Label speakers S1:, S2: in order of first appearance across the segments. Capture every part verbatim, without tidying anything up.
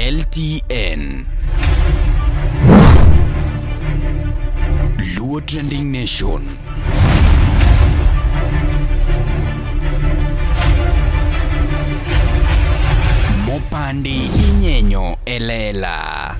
S1: L T N Luo Trending Nation. Mopandi inyenyo elela.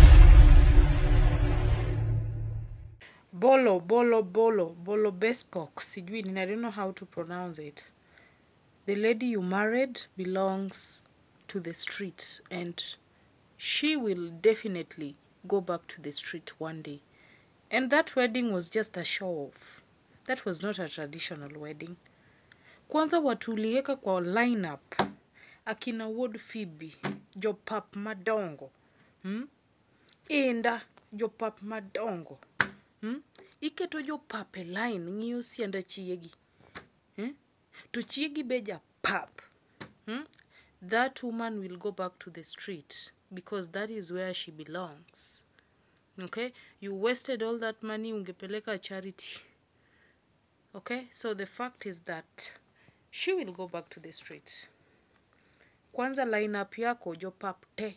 S2: Bolo, Bolo, Bolo, Bolo Bespoke, Sigwin, I don't know how to pronounce it. The lady you married belongs to the street, and she will definitely go back to the street one day. And that wedding was just a show off. That was not a traditional wedding. Kwanza watulieka kwa lineup. Akina Wood Phoebe, Jopap Madongo. Hmm? Enda Jopap Madongo. Hmm? Iketo Jopap e line ngiyo sianda chiegi. Hmm? To chiegi beja pap. Hmm? That woman will go back to the street because that is where she belongs. Okay? You wasted all that money, ungepeleka charity. Okay? So the fact is that she will go back to the street. Kwanza lineup yako Jopap te.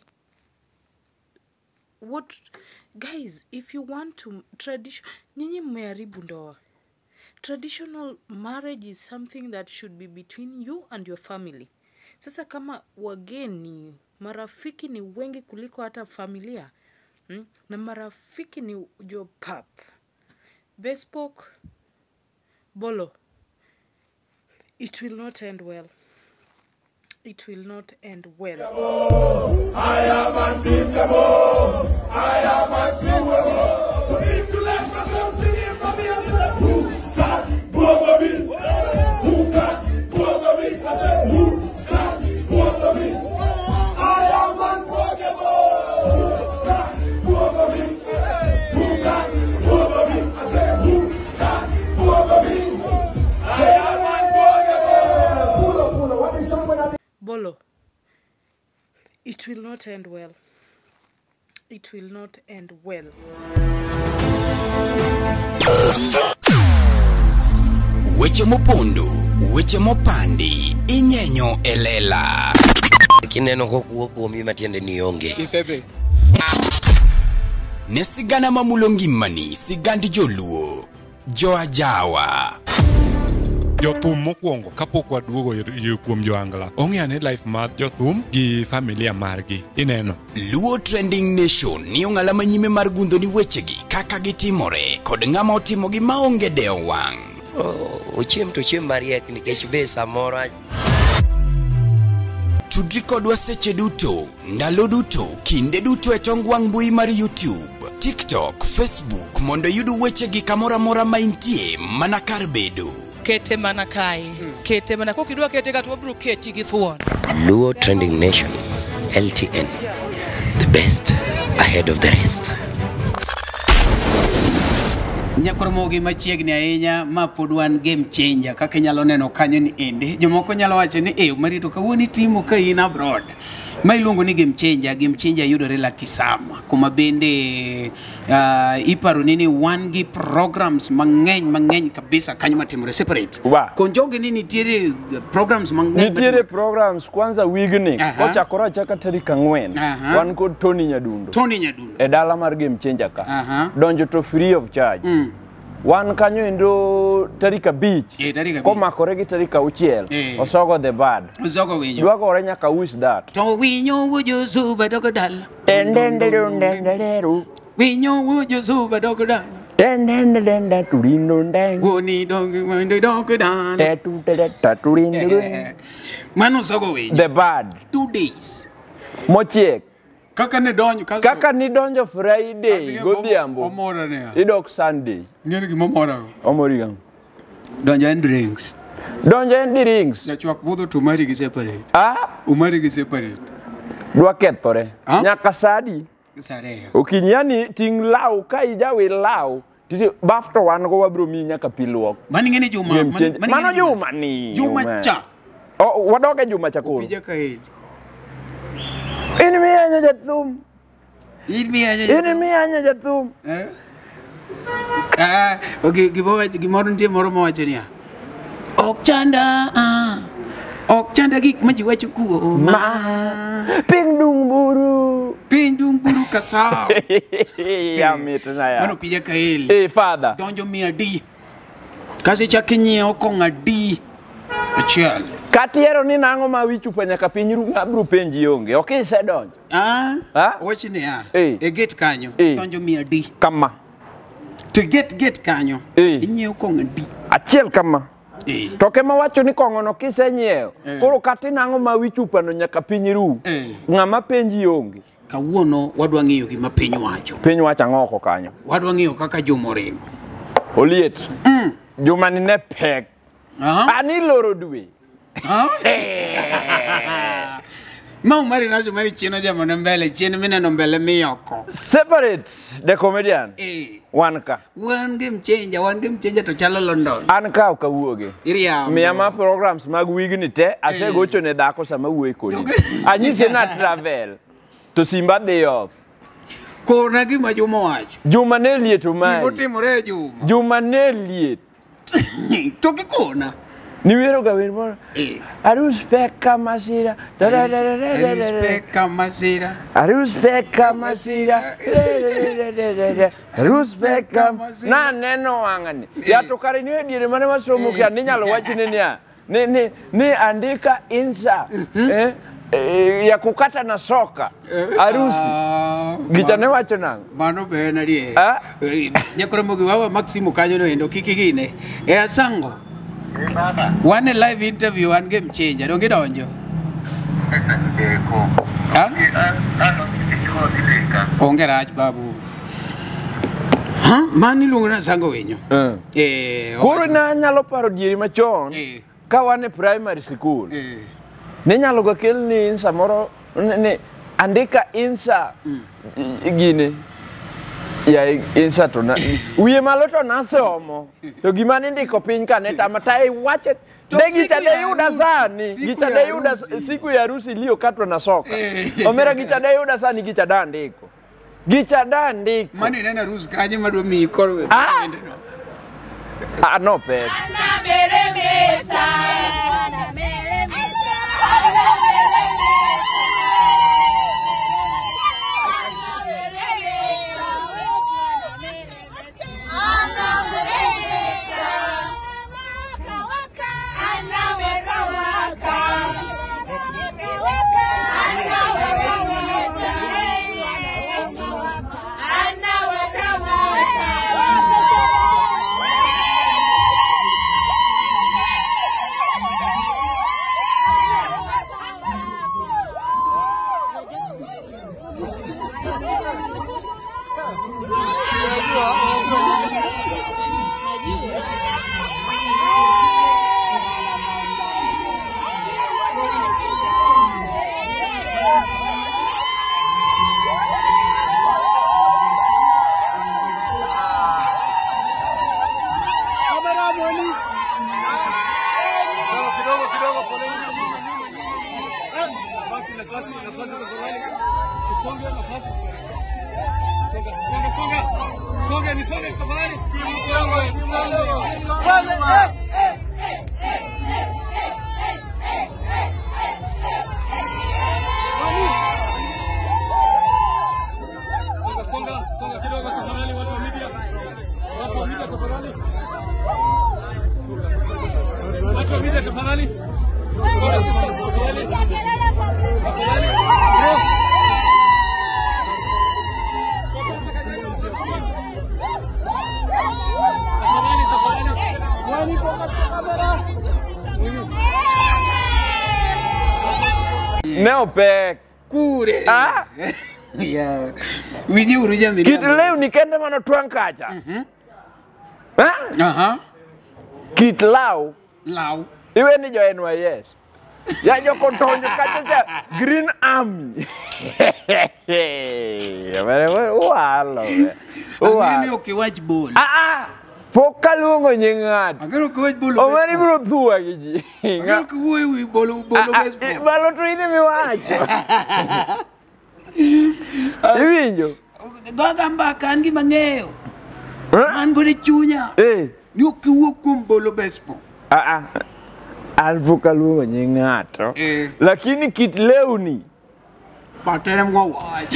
S2: What, guys, if you want to tradition, nyinyi mmeharibu ndoa. Traditional marriage is something that should be between you and your family. Sasa kama wageni, marafiki ni wengi kuliko hata familia. Hmm? Na marafiki ni Jopap. Bespoke, Bolo. It will not end well. It will not end well.
S3: I am unbeatable. I am unbeatable. So if you like my song, sing it for me. I said, who got both of me? Who got both of me? I said, who got both of me? I am unforgettable. Who got both of me? Who got both of me? I said, who got both of me? I am unforgettable. Pulo, pulo. What is someone?
S2: Bolo, it will not end well. It will not end well.
S1: Weche mopondo, weche mopandi, inyenyo elela.
S4: Kineno kokuo kuomi matiende ni onge.
S5: Isebe.
S1: Ne sigana mamulongi mani, sigandi joluo, jo ajawa.
S5: Jothum mokwongo kapok waduogo kuom joangla ong'eane life mar jothum gi familia margi ineno.
S1: Luo Trending Nation ni ong'ala manyime mar gundo ni wechegi kaka gitimore kod ng'ama otimogi maonge deo wang'.
S4: Ochiem to chiem mariek nikech be samoro
S1: Tudri kodwa seche duto, ndalo duto, kinde duto e tong wang' mbui mar YouTube, TikTok, Facebook mondo yudu wechegi kamora mora maintie mana kar bedo.
S6: Kete mana kai, mm. Kete mana kokidwa kete gato wabro keti gi thuon.
S4: Luo Trending Nation, L T N, the best ahead of the rest.
S7: Nyakoromogi machiegni ahinya ma pod wan game changer kaka nyalo neno kanyo ni ende. Jomoko nyalo wacho ni e marito kawuono timo ka in abroad. Ma iluongo ni game changer, game changer yudore la Kisama. Kuma bende uh, iparo nini one gi programs mang'eny mang'eny kabisa kanyo matimore separate.
S8: Wow.
S7: Konjoge ni nitiere programs mang'eny.
S8: Nitiere programs kwanza wigni. Kochakora chaka tarik ang'wen. Wan kod Tony Nyadundo.
S7: Tony Nyadundo.
S8: E dala mar game changer ka.
S7: Aha.
S8: Donjo to free of charge.
S7: Mm.
S8: Wan kanyo endo tarika beach.
S7: Eh, tarika beach.
S8: Komakore gi tarika uchiel.
S7: Eh.
S8: Osogo the bad.
S7: Osogo winyo.
S8: Dwagore nyaka wish that.
S7: To winyo wujo zuba dogodal.
S8: Endenderu.
S7: Winyo wujo zuba dogodal.
S8: Dendendenda turindo ndeng.
S7: Woni dongi wende dogodal.
S8: Tetu teta turindo.
S7: Mano sogo winyo.
S8: The bad.
S7: Two days.
S8: Mochiek.
S7: Kaka ne donjo kaso.
S8: Kaka ni donjo Friday godhiambo.
S7: Omora ne.
S8: Idok Sunday.
S7: Ngere gima omora.
S8: Omori gang.
S7: Donjo en drinks.
S8: Donjo en drinks.
S7: Jachwak budho to mari gi separate.
S8: Ah,
S7: umari gi separate.
S8: Dwa kethore. Nyaka sadi.
S7: Sare.
S8: Okinyani ting law ka ijawi law. Titi bafto wan go wabro mi nyaka piluok.
S7: Mani ngene juma.
S8: Mano juma ni.
S7: Juma cha.
S8: Oh, wadoge juma cha koro.
S7: Pija ka hej.
S8: Ini mi anya jathum.
S7: Ini mi anya jathum.
S8: Ini mi anya jathum.
S7: Eh? Ah, okay, gimoro gimoro nitie moro mawacho niya. Ok chanda ah. Ok chanda gik ma ji wacho kuoma.
S8: Ping dung buru.
S7: kasao.
S8: Ya mitna ya.
S7: Mano pija kaeli.
S8: Eh father.
S7: Donjo mia di. Kasi chakinyiewo konga di. Achiel.
S8: Katiero ni nango ma wichu pa nyaka piny ru ngabru penji onge. Ok ise donjo.
S7: Ah?
S8: Ah?
S7: Wachni ya.
S8: Eh.
S7: E gate kanyo.
S8: Eh.
S7: Donjo mia di.
S8: Kama.
S7: To get get kanyo.
S8: Eh.
S7: Inyiewo konga di.
S8: Achiel kama.
S7: Eh.
S8: To ke ma wacho ni kongo no kisenyiewo.
S7: Eh.
S8: Koro kati nango ma wichu pa no nyaka piny ru.
S7: Eh.
S8: Ngama penji onge.
S7: Kawuono wadwa ng'iyo gima piny wacho.
S8: Piny wacho ngoko kanyo.
S7: Wadwa ng'iyo kaka jomoringo.
S8: Oliet.
S7: Mm.
S8: Juma ni ne pek.
S7: Aha.
S8: Ani loro dwe.
S7: Ha? Mau mari nazo mari chino jamo na mbele chino mina no mbele miyoko.
S8: Separate the comedian.
S7: Eh.
S8: One ka.
S7: One game changer, one game changer to chalo London.
S8: An ka ka wuoge.
S7: Iria.
S8: Miya ma programs mag wig ni te ase gocho ne dhako sama wuoe kodi. Anyise na travel to Simba day off.
S7: Kona gima Juma wacho.
S8: Juma ne liet umani.
S7: Gima timore Juma.
S8: Juma ne liet.
S7: To kikona.
S8: Ni wero ga wer moro.
S7: Eh.
S8: Arus peka masira. Da da da da da da.
S7: Respect masira.
S8: Arus peka masira. Arus peka na neno wangani. Ya to kare ni diere mane masomo kya ni nyalo wachine niya. Ni ni ni andika insa. Eh Eh, ya kukata na soka harusi gichane wacho nango
S7: mano be na rie
S8: ah
S7: nyakore mogi wawa Maximo kanyo no endo kikigine e asango one live interview one game changer donge donjo ha onge rach babu ha mani lungo na sango wenyo eh
S8: koro na nyalo paro dieri machon ka wane primary school
S7: eh
S8: ne nyalo ga kel ni insa moro ne andika insa gine ya insa to na wiye malo to na somo to gima ndiko piny ka ne tamata e wache de gitade yuda sani gitade yuda siku ya harusi iliyo katwa na soka omera gitade yuda sani gitada ndiko gitada ndiko
S7: mani nena harusi kaje madwa mi korwe
S8: ah ah no pe Neo pe
S7: kure
S8: ah
S7: ya wiji uruja mimi
S8: kit leo nikende mano twang kacha mhm ah
S7: aha
S8: kit lao
S7: lao
S8: iwe ni jo N Y S ya jo kontonje kacha cha Green Army ya bare walo
S7: we ni okiwach bol
S8: ah ah Pokalungo nyingat.
S7: Agero ko bolo.
S8: O mari bro tuwa giji.
S7: Agero ko wo wi bolo bolo baseball.
S8: Balo to ine mi wacho. Iwinjo.
S7: Goga mbaka angi mangeyo. An gode chunya.
S8: Eh.
S7: Ni okiwo kum bolo baseball.
S8: Ah ah. Al pokalungo nyingato.
S7: Eh.
S8: Lakini kit leuni.
S7: Patere mwa wach.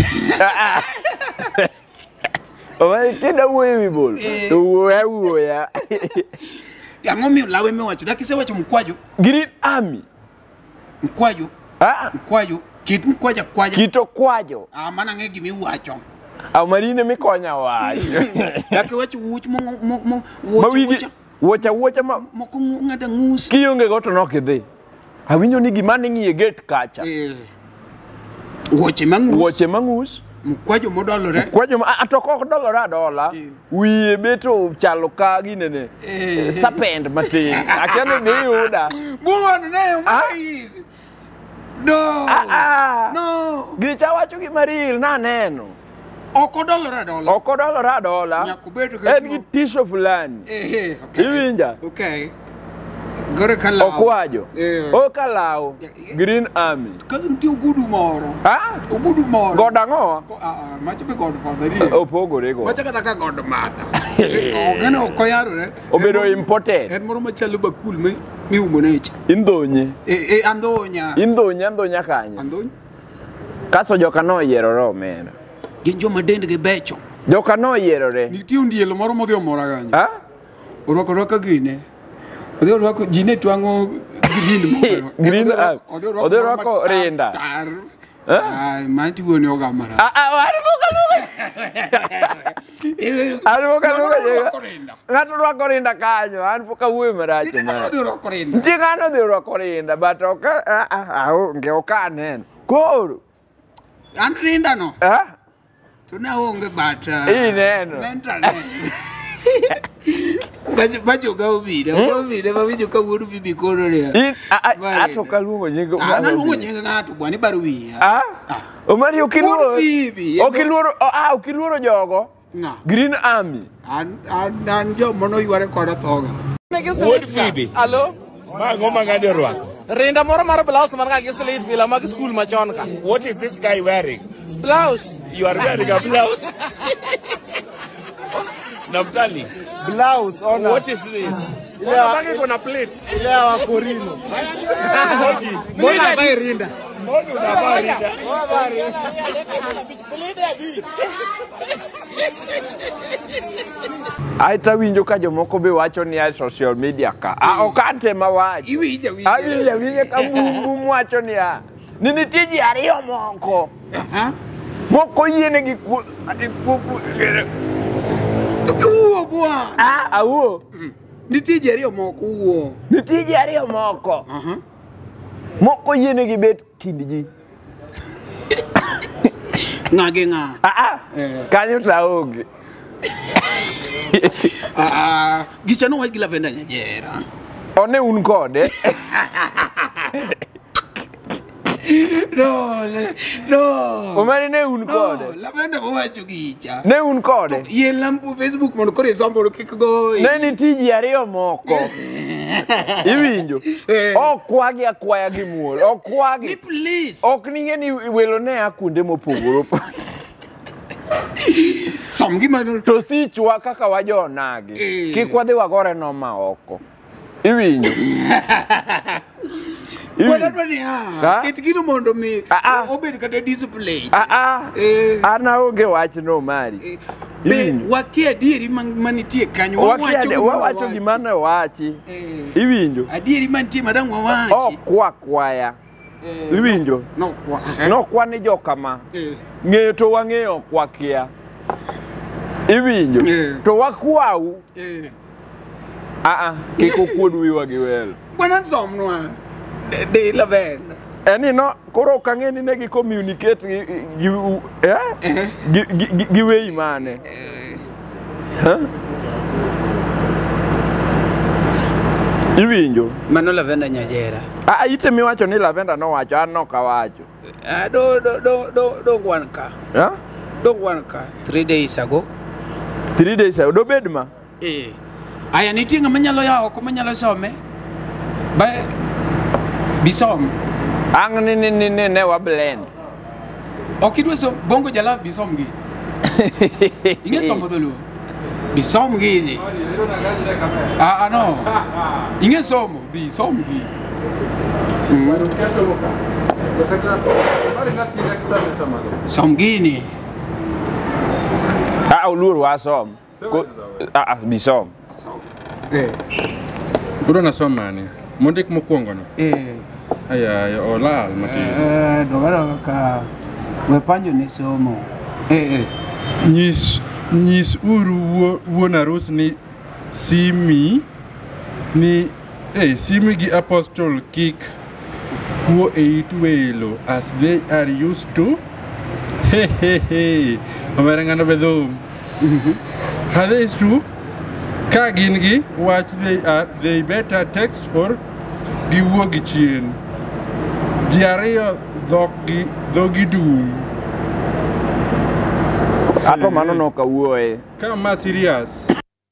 S8: Omari kida wuoyo wi bol. To wuoya wuoya.
S7: Yango mi lawe mi wacho. Dakise wacho mkwaju.
S8: Green Army.
S7: Mkwaju.
S8: Ah,
S7: mkwaju. Kit mkwaja kwaja.
S8: Kito kwajo.
S7: Ah, mana ng'e gimi wacho.
S8: Omari ne mikonya wacho.
S7: Dake wacho wuoch mo mo mo
S8: wuocha. Wuocha wuocha ma
S7: moko ng'ada ng'us.
S8: Kionge go to nok idhi. Awinjo ni gima ne ng'iye gate kacha.
S7: Eh. Wuoche mang'us.
S8: Wuoche mang'us.
S7: Mkwajo modolore.
S8: Mkwajo ma atoko ok dolore adola. Wiye beto chalo ka ginene. Serpent matin. Akene ni yuda.
S7: Buon ne mai. No.
S8: Ah ah.
S7: No.
S8: Gicha wacho gimaril na neno.
S7: Oko dolore adola.
S8: Oko dolore adola.
S7: Nyakubeto ke.
S8: En gi tisho fulani.
S7: Eh, okay.
S8: Iwinja?
S7: Okay. Gore kalao.
S8: Okwajo.
S7: Eh.
S8: O kalao. Green Army.
S7: Kazi mti ugudu moro.
S8: Ha?
S7: Ugudu moro.
S8: God ang'o?
S7: Ah ah, macho be God father ni.
S8: Opogore go.
S7: Macho kata ka God mother. Ogene okoyaro ne.
S8: Obedo imported.
S7: En moro machalo bakul mi mi umonech.
S8: Indonye.
S7: Eh eh andonya.
S8: Indonye andonya kanyo.
S7: Andonya.
S8: Kaso joka no yierore omena.
S7: Gin joma dendgi becho.
S8: Joka no yierore.
S7: Nitie undielo moro modhi omora ganyo.
S8: Ha?
S7: Orwako rwako gine. Odhi orwako jine twango green moro.
S8: Green Army. Odhi orwako rinda.
S7: Ai, manti woni ogamara.
S8: Ah ah, aribo kaluga. Aribo kaluga. Ng'ato rwako rinda kanyo, an pok awuoyo marach ma.
S7: Odhi orwako rinda.
S8: Nitie ng'ano odhi orwako rinda, but ok ah ah, onge ok aneno. Koro
S7: An rinda no.
S8: ah
S7: To na onge but.
S8: Ineno.
S7: Mental. Bajo bajo ga obide, obide ma winjo ka wuodu bibi koro re.
S8: In ato kaluongo nyingo.
S7: Ana luongo nying ng'ato bwani baro wiya.
S8: Ah? Omari okiluoro.
S7: Bibi.
S8: Okiluoro, ah okiluoro jogo.
S7: Nga.
S8: Green Army.
S7: An an an jo mono yware koda thoga.
S9: Wood Phoebe.
S10: Hello?
S9: Mango mangade rwako.
S10: Rinda moro mar blouse man ka gi slit bila mag school machon ka.
S9: What is this guy wearing?
S10: Blouse.
S9: You are wearing a blouse. Naftali.
S10: Blouse ona.
S9: What is this?
S10: Ile
S9: Mbona kuna plate?
S10: Ile wa Korino. Mbona bai rinda?
S9: Mbona unavaa rinda?
S8: Aita winjo ka jomoko be wacho ni ai social media ka. Ah okante mawacho.
S7: Iwinja winja.
S8: Awinja winja ka bum wacho ni ah. Ni nitie ji ariyo moko.
S7: Aha.
S8: Moko yiene gi
S7: Kuo bwa.
S8: ah awuo.
S7: Nitie ji ariyo moko wuo.
S8: Nitie ji ariyo moko.
S7: Aha.
S8: Moko yiene gi bet kind ji.
S7: Ng'age ng'a.
S8: Ah ah. Kanyo taonge.
S7: Ah, gicha no wach gi Lavender Nyajera.
S8: One un kode.
S7: No, no.
S8: Omari ne un kode.
S7: Lavender wacho gicha.
S8: Ne un kode.
S7: Ye lampu Facebook mondo kore sombo kik go.
S8: Ne nitie ji ariyo moko. Iwinjo. Okwagi akwaya gi muol. Okwagi.
S7: Ni police.
S8: Ok ninge ni welo ne akunde mopogoro.
S7: Som gi mano
S8: to sichwa kaka wajonagi. Kik wadhi wagore no ma oko. Iwinjo.
S7: Wala dwani ha. Ket gino mondo mi obed kata display.
S8: Ah ah. Ana onge wach no mari.
S7: Be wakia dieri manitie kanyo
S8: wacho wacho gima ne wachi. Iwinjo.
S7: Adieri manitie madam wawachi.
S8: Oh kwa kwaya. Iwinjo.
S7: No kwa.
S8: No kwa ni joka ma. Ng'eyo to wang'eyo kwa kia. Iwinjo. To wakwau. Ah ah. Kiko kuodu wiwa gi wel.
S7: Bwana somnwa. De Lavender.
S8: Eni no koro kang'eni ne gi communicate gi eh gi gi wei mane. Ha? Iwinjo.
S7: Mano Lavender Nyajera.
S8: Ah ite mi wacho ni Lavender no wacho an no kawacho.
S7: Ah do do do do do one ka.
S8: Ha?
S7: Do one ka three days ago.
S8: three days ago do bedma.
S7: Eh. Aya nitie ng'ama nyalo yawo ko manyalo some. Ba bisom.
S8: Ang ni ni ni ne wa blend.
S7: Okidwe som bongo jala bisom gi. Inge somo dolo. Bisom gi ni. Ah ah no. Inge somo bisom gi. Som gini.
S8: Ah, ulur wa som. Ah, bisom.
S7: Eh.
S11: Bro na som mane. Mondik mokwongo no.
S7: Eh.
S11: Aya, ya olal mati.
S7: Eh, dogara ka we panjo ni somo. Eh eh.
S11: Nyis nyis uru wuon arus ni simi ni eh simi gi apostol kick who ate welo as they are used to. Hey hey hey. Omerangano bedum. Are they true? Kagingi watch they are they better text or giwogi chien. Diarrhea dogi dogi doom.
S8: Ato mano no kawuoe.
S11: Kama serious.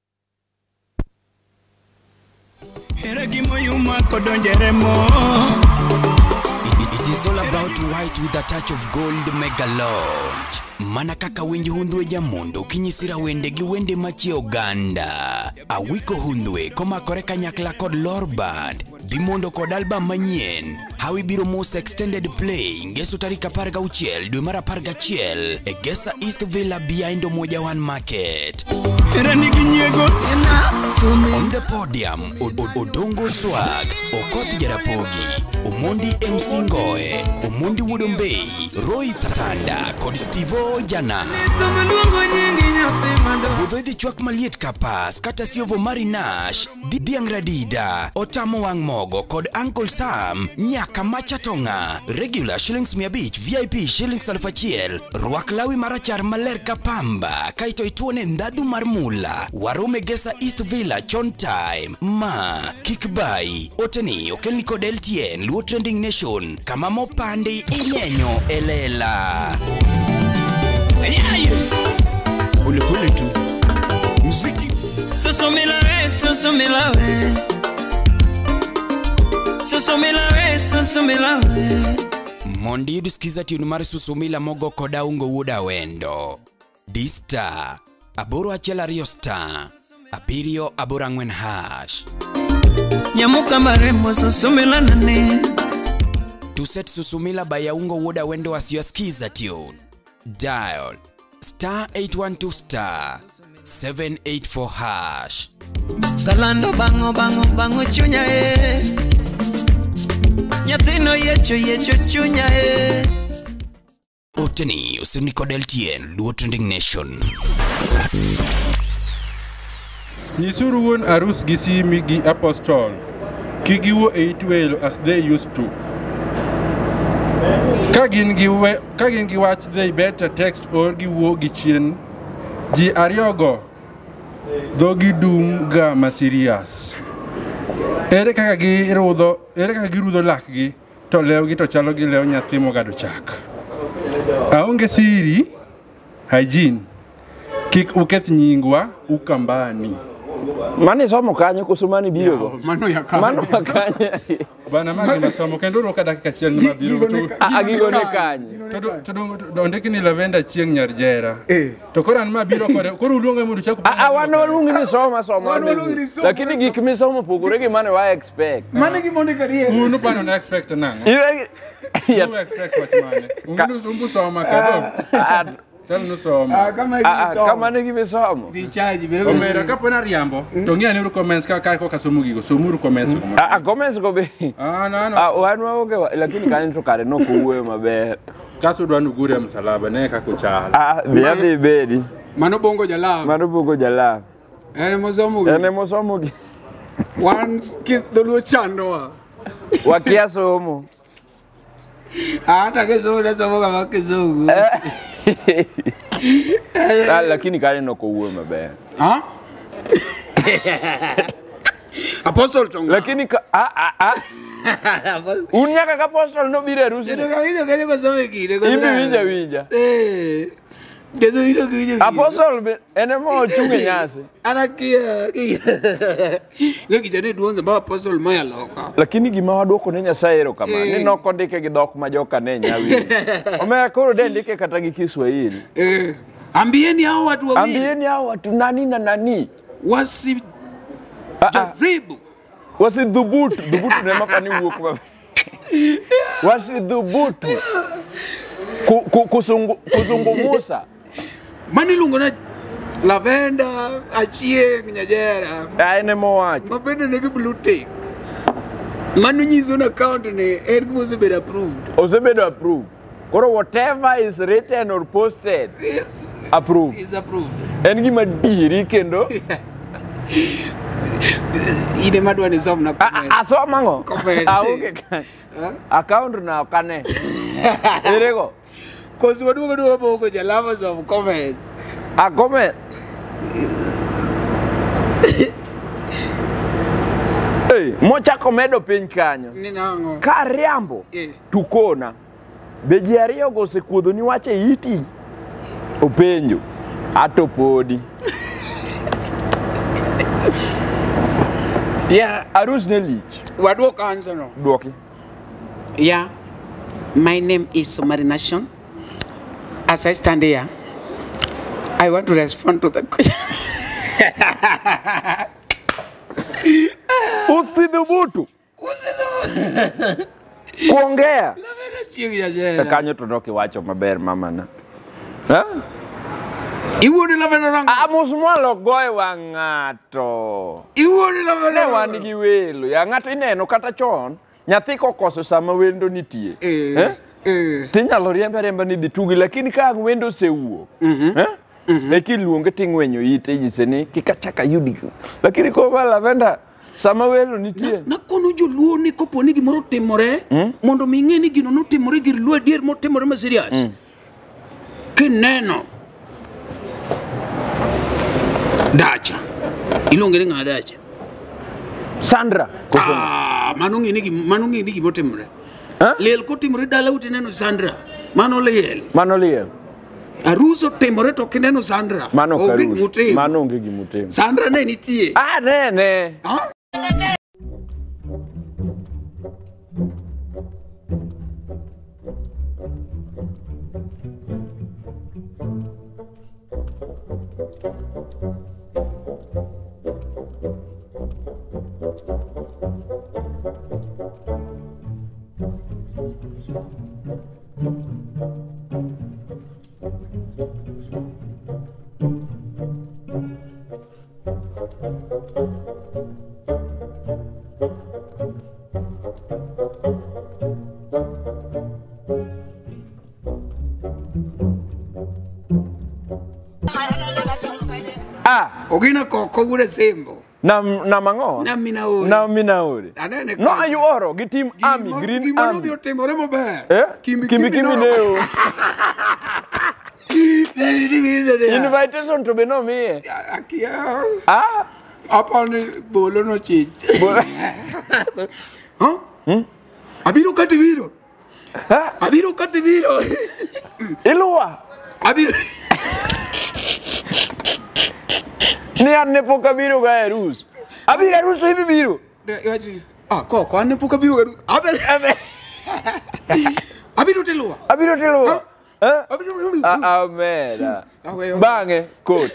S1: It is all about white with a touch of gold mega launch. Mana kaka winji hundwe jamondo kinyisira wende gi wende machi oganda. Awiko hundwe koma koreka nyakla kod lore band. Dimondo kod album manyien. Hawi biro mos extended play. Ngeso tarika parga uchiel. Dwe mara parga chiel. Egesa East Villa behind Omoja One Market. On the podium, od od Odongo Swag, Okoth Jarapogi, Omondi M C Ngoe, Omondi Wudombei, Roy Thanda, kod Steve Jana. Budhoidhi chwak maliet kapas, kata siovo marinash, Diang Radida, Otamo Wang Mogo, kod Uncle Sam, Nyaka Machatonga, regular shillings mia bich, V I P shillings alfa chiel, Ruak lawi marachar maler kapamba, kaito ituone ndadu marmula, Warome gesa East Villa chon time, ma, kikbai, oteni, okelni kod L T N, Luo Trending Nation, kama mopande inyenyo elela. Pole pole tu muziki Susumila we, susumila we Susumila we, susumila we Mondi duskiza tune mari susumila mogo koda ungo wuda wendo Dista Aboro achela rio star Apirio abora ngwen hash Nyamuka maremo susumila nane Tuset susumila baya ungo wuda wendo wasiyoskiza tune Dial Star eight one two star seven eight four hash. Galando bango bango bango chunya e. Nyatino yecho yecho chunya e. Oteni usiniko L T N Luo Trending Nation.
S11: Nyisuru wuon arus gi simi gi apostol. Kigiwo eight welo as they used to. Kagin gi we kagin gi watch they better text or gi wo gi chien ji ariogo dogi dum ga masirias ere kaka gi rudho ere kaka gi rudho lak gi to lew gi to chalo gi lew nyathi mogado chak aonge siri hygiene kik uketh nyingwa ukambani
S8: Mani somo kanyo kusumani biro go.
S7: Mano ya kanyo.
S8: Mano ya kanyo.
S11: Bana magi masomo kendo ro ka dakika chieng ma biro to.
S8: Agigo ne kanyo.
S11: To to ndiki ni lavenda chieng nyar jera. To koran ma biro kore koro luonga mundu chako.
S8: Ah wano lungi ni soma soma. Lakini gik mi somo pogore gi mane wa expect.
S7: Mane gi monde kariye.
S11: Unu pano na expect nango. You expect what mane. Undu umbu soma kado. Tell no soma.
S7: Ah kama
S8: ah kama ne gibi somo.
S7: Di charge biro.
S11: Omera ka pona riambo. To ngia ne comments ka ka ko kasomu gigo. Somuru comments.
S8: Ah comments go be.
S11: Ah no no.
S8: Ah wanu oge lakini kanyo to kare no kuwe maber.
S11: Kaso dwanu gure msalaba ne ka kuchala.
S8: Ah bia be bedi.
S7: Mano bongo jala.
S8: Mano bongo jala.
S7: Ene mosomo.
S8: Ene mosomo.
S7: Once kiss dolo chando.
S8: Wakia somo.
S7: Ah ta ke so na somo kama kizungu.
S8: Ah lakini kale no kuwe maber.
S7: Ah? Apostol tonga.
S8: Lakini ka ah ah ah. Unyaka ka apostol no bire rusi.
S7: Ndio kawizo kaje kwa somo kile kwa.
S8: Ibi winja winja.
S7: Eh. Gezo hilo kiwijo.
S8: Apostol ene mo chunge nyase.
S7: Anakia. Ngo kijane duonza ba apostol maya loka.
S8: Lakini gima wadwoko ne Nyasaye ero kama ni noko ndike gi dhok ma joka ne nyawi. Omea koro de ndike kata gi Kiswahili.
S7: Eh. Ambieni hao watu wawili.
S8: Ambieni hao watu nani na nani.
S7: Wasi jaribu.
S8: Wasi dhubutu, dhubutu ne mapani wuok maber. wasidhubutu ku, ku, kusungu, kuzungumusa.
S7: Mani lungo na lavenda, achieng, nyajera.
S8: Aine mowacho.
S7: Mabende negi blue tick. Manu nyiso na account ni en kusebedo approved.
S8: Osebedo approved. Koro whatever is written or posted
S7: is
S8: approved.
S7: Is approved.
S8: En gima diri kendo.
S7: Ide madwa ni som na comment.
S8: Asoma ngo?
S7: Comment.
S8: Auke kan. Account na kane. Irego.
S7: Cause wadugo do boko the lovers of comments.
S8: A comment. Hey, mocha komedo piny kanyo.
S7: Ni nango.
S8: Ka riambo.
S7: Eh.
S8: Tukona. Be ji ariyo go osekuodho ni wache iti. Openjo. Ato podi.
S7: Yeah,
S8: arus ne lich.
S7: Wadwok answer no.
S8: Dwoki.
S7: Yeah. My name is Somari Nation. As I stand here, I want to respond to the question.
S8: Usidhubutu.
S7: Usidhubutu.
S8: Kuongea.
S7: Lavenda chieng nyajera.
S8: Kanyo to doki wacho maber mama na. Ha?
S7: Iwuoni lavenda rango.
S8: Amos mwalo goe wang'ato.
S7: Iwuoni lavenda.
S8: Ne wan gi welo. Ya ng'ato ineno kata chon. Nyathi kokoso sama wendo nitie.
S7: Eh.
S8: Eh?
S7: Eh.
S8: Tinyalo riembe riembe ni dhi tugi lakini ka wendo osewuok.
S7: Mhm.
S8: Eh? Mhm. Eki luonge ting'wenyo ite jise ni kikachaka yudi. Lakini ko lavenda sama welo nitie.
S7: Na kono joluo ni kopo ni gimoro timore
S8: mm?
S7: mondo mi ng'e ni gino notimore gir luo adier motimore ma serious. Mm. Kineno Dacha. Ilonge ni ng'a Dacha?
S8: Sandra.
S7: Ah, mano ng'e ni mano ng'e ni gimo timore. Huh? Lel ko timore dala uti neno Sandra. Mano lel.
S8: Mano lel.
S7: Aruso timore to kineno Sandra.
S8: Mano
S7: onge
S8: karuso. Mano onge gimutimo.
S7: Sandra ne nitie.
S8: Ah, ne ne.
S7: Ah?
S8: Ah,
S7: ogina koko gure sembo.
S8: Na na mango.
S7: Na Minauri.
S8: Na Minauri.
S7: Anene
S8: no ayuoro gi team army green army.
S7: Gimano dio timore maber.
S8: Eh?
S7: Kimi
S8: kimi kimi neo.
S7: Invitation
S8: Invitation to be no me.
S7: Akia.
S8: Ah,
S7: apa ni bolo no chich. Huh?
S8: Hmm?
S7: Abiro kati biro.
S8: Ha?
S7: Abiro kati biro.
S8: Ilua.
S7: Abiro.
S8: Ni anne poka biro ga erus. Abiro erus hivi biro.
S7: Yaji. Ah, ko ko anne poka biro ga erus. Abe. Abe. Abiro telua.
S8: Abiro telua. Eh?
S7: Abiro.
S8: Ah, amera. Bange coat.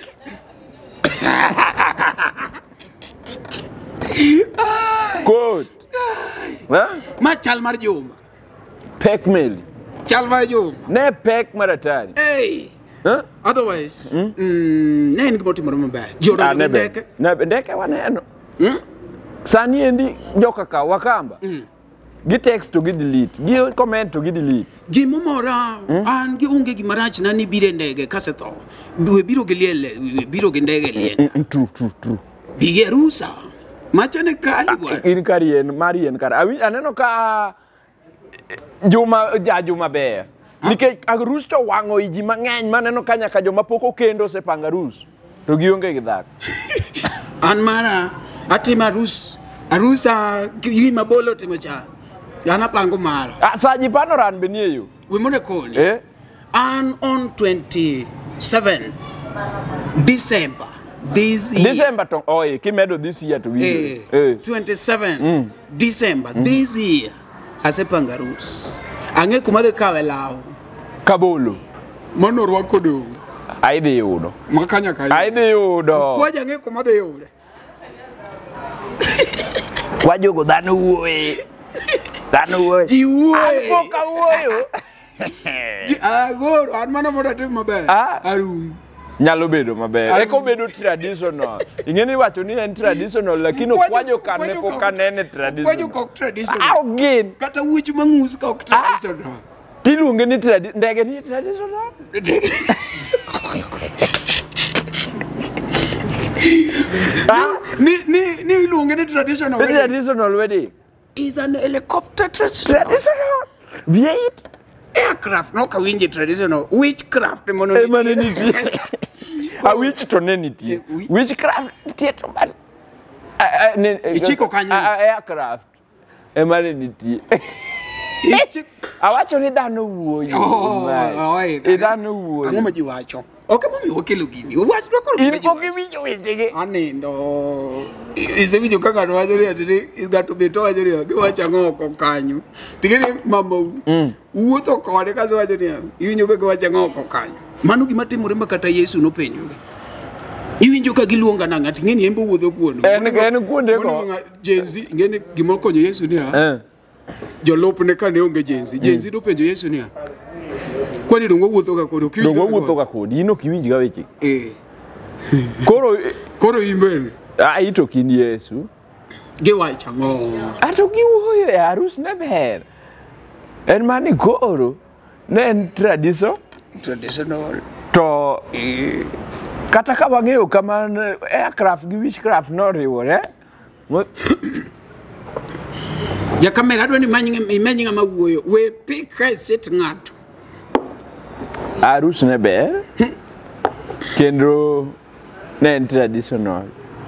S8: Coat. Ha?
S7: Ma chal mar juma.
S8: Pek meli.
S7: Chal mar juma.
S8: Ne pek maratari.
S7: Hey.
S8: Huh?
S7: Otherwise, mm, mm ne ni gimotimo maber. Jodo
S8: ne ndeke. Ne ndeke waneno. Mm? Sani endi joka ka wakamba. Mm. Gi text to gi delete, gi comment to gi delete.
S7: Gimomora mm? an gi unge gi marach na ni bire ndege kaseto. Dwe biro gi liele, biro gi ndege liele.
S8: Mm, true, true, true.
S7: Bige rusa. Machane kali bwana.
S8: In karien, marien kar. Awi aneno ka Juma ja Juma ber. Nikech arus to wango iji mang'eny maneno ka nyaka joma pok okendo osepanga arus to gionge gi dhako.
S7: An mara atima arus arusa gi mabolo timo cha. Yana pango mara.
S8: Ah, saji panoran benie yo.
S7: We mone koni.
S8: Eh?
S7: And on twenty-seventh December this year.
S8: December to oye kimedo this year to
S7: video. Eh, eh. twenty-seventh mm. December mm. this year asepanga arus. Ange kumade kawe lao.
S8: Kabolo.
S7: Mono rwako do.
S8: Aidhi yudo.
S7: Makanya kaya.
S8: Aidhi yudo.
S7: Kwaja ange kumade yudo.
S8: Kwajo go dhano wuoye. Dhano wuoyo.
S7: Ji wuoyo.
S8: An pok awuoyo.
S7: Ji agoro an mana moda tim maber. Arungu.
S8: Nyalo bedo maber. Eko bedo traditional. Ingeni wacho ni en traditional lakini okwajo kane pok anene traditional.
S7: Okwajo kok traditional.
S8: Ah, ogin.
S7: Kata wuoch mangus kok traditional.
S8: Tiluonge ni traditional. Ndege ni traditional.
S7: Ni ni ni iluonge ni traditional wedding.
S8: Traditional wedding
S7: is an helicopter traditional. Traditional.
S8: V eight
S7: aircraft no kawinje traditional witchcraft mono
S8: ni. Emane nitie. A witch to ne nitie. Witchcraft nitie to ban.
S7: Ichiko kanyo.
S8: Aircraft. Emane nitie. Awacho ni dhano wuoyo.
S7: Oh,
S8: e dhano wuoyo.
S7: Ang'o ma ji wacho? Ok mami okelo gini. Wach to ko.
S8: In pok iwinjo wechege.
S7: Anindo. Isewinjo kaka wacho ni atiri isgato beto wacho ni giwacho ang'o oko kanyo. Tingeni mamau. Wuotho kode kaso wacho ni iwinjo kaka giwacho ang'o oko kanyo. Mano gima timore ma kata Yesu nopenjoga. Iwinjo ka giluonga nang'a tingeni embo wuotho kuondo.
S8: En en kuonde ko.
S7: Jenzi ngene gima konyo Yesu ni ha. Jolopne kane onge jenzi. Jenzi nopenjo Yesu ni ha. Kwani dongo wuotho ga kodo kiwinjo.
S8: Dongo wuotho ga kodi ino kiwinji ga weche.
S7: Eh.
S8: Koro
S7: koro imben.
S8: Ah ito kin Yesu.
S7: Giwacho ang'o?
S8: Ato giwuoyo e arus ne ber. En mani koro ne en tradition
S7: traditional
S8: to kata ka wang'eyo kamano aircraft gi witchcraft noriwore.
S7: Ja kamera adwa ni imenyi ng'ama wuoyo we pick ka set ng'ato.
S8: Arus ne ber kendo ne en traditional.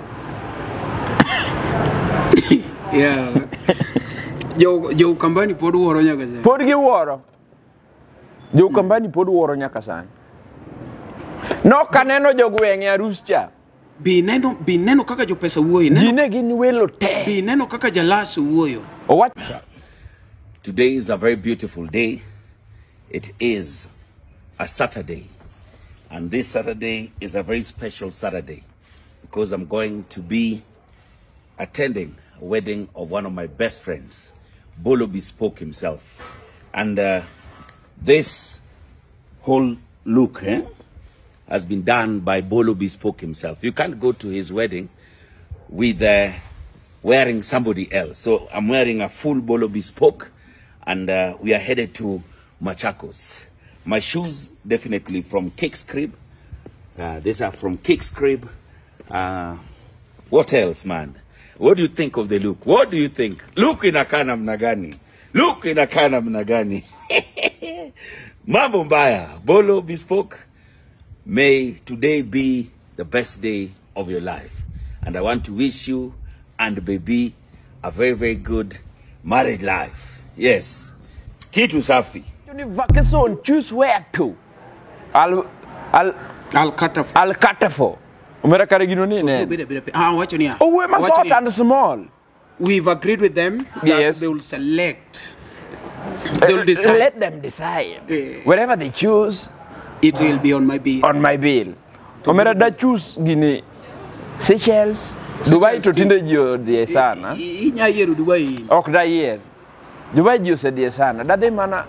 S7: Yeah. Jo jo kambani pod wuoro nyaka sani.
S8: Pod giwuoro. Jo kambani pod wuoro nyaka sani. No kaneno jogweng' e arus cha.
S7: Bi neno bi neno kaka jo pesa wuoyo.
S8: Jine gin welo te.
S7: Bi neno kaka jalas wuoyo.
S8: What?
S12: Today is a very beautiful day. It is a Saturday. And this Saturday is a very special Saturday because I'm going to be attending a wedding of one of my best friends, Bolo Bespoke himself. And uh, this whole look eh, has been done by Bolo Bespoke himself. You can't go to his wedding with uh, wearing somebody else. So I'm wearing a full Bolo Bespoke, and uh, we are headed to Machakos. My shoes definitely from Kicks Crib. Uh, these are from Kicks Crib. Uh, what else, man? What do you think of the look? What do you think? Look in a kana mnagani. Look in a kana mnagani. Mambo mbaya. Bolo Bespoke. May today be the best day of your life. And I want to wish you and baby a very, very good married life. Yes. Kitu safi.
S8: Vacation, choose where to. I'll, I'll,
S7: I'll cut for.
S8: I'll cut for. Umera karigino ni ne.
S7: Ah, watch ni.
S8: Oh, we must short and small.
S7: We've agreed with them that
S8: yes.
S7: they will select. They will decide.
S8: Let them decide.
S7: Yeah.
S8: Whatever they choose,
S7: it will be on my bill.
S8: On my bill. Umera da choose gini Seychelles. Dubai to tinde jio die sana.
S7: Inya yeru Dubai.
S8: Ok da yer. Dubai jio se die sana. Da de mana.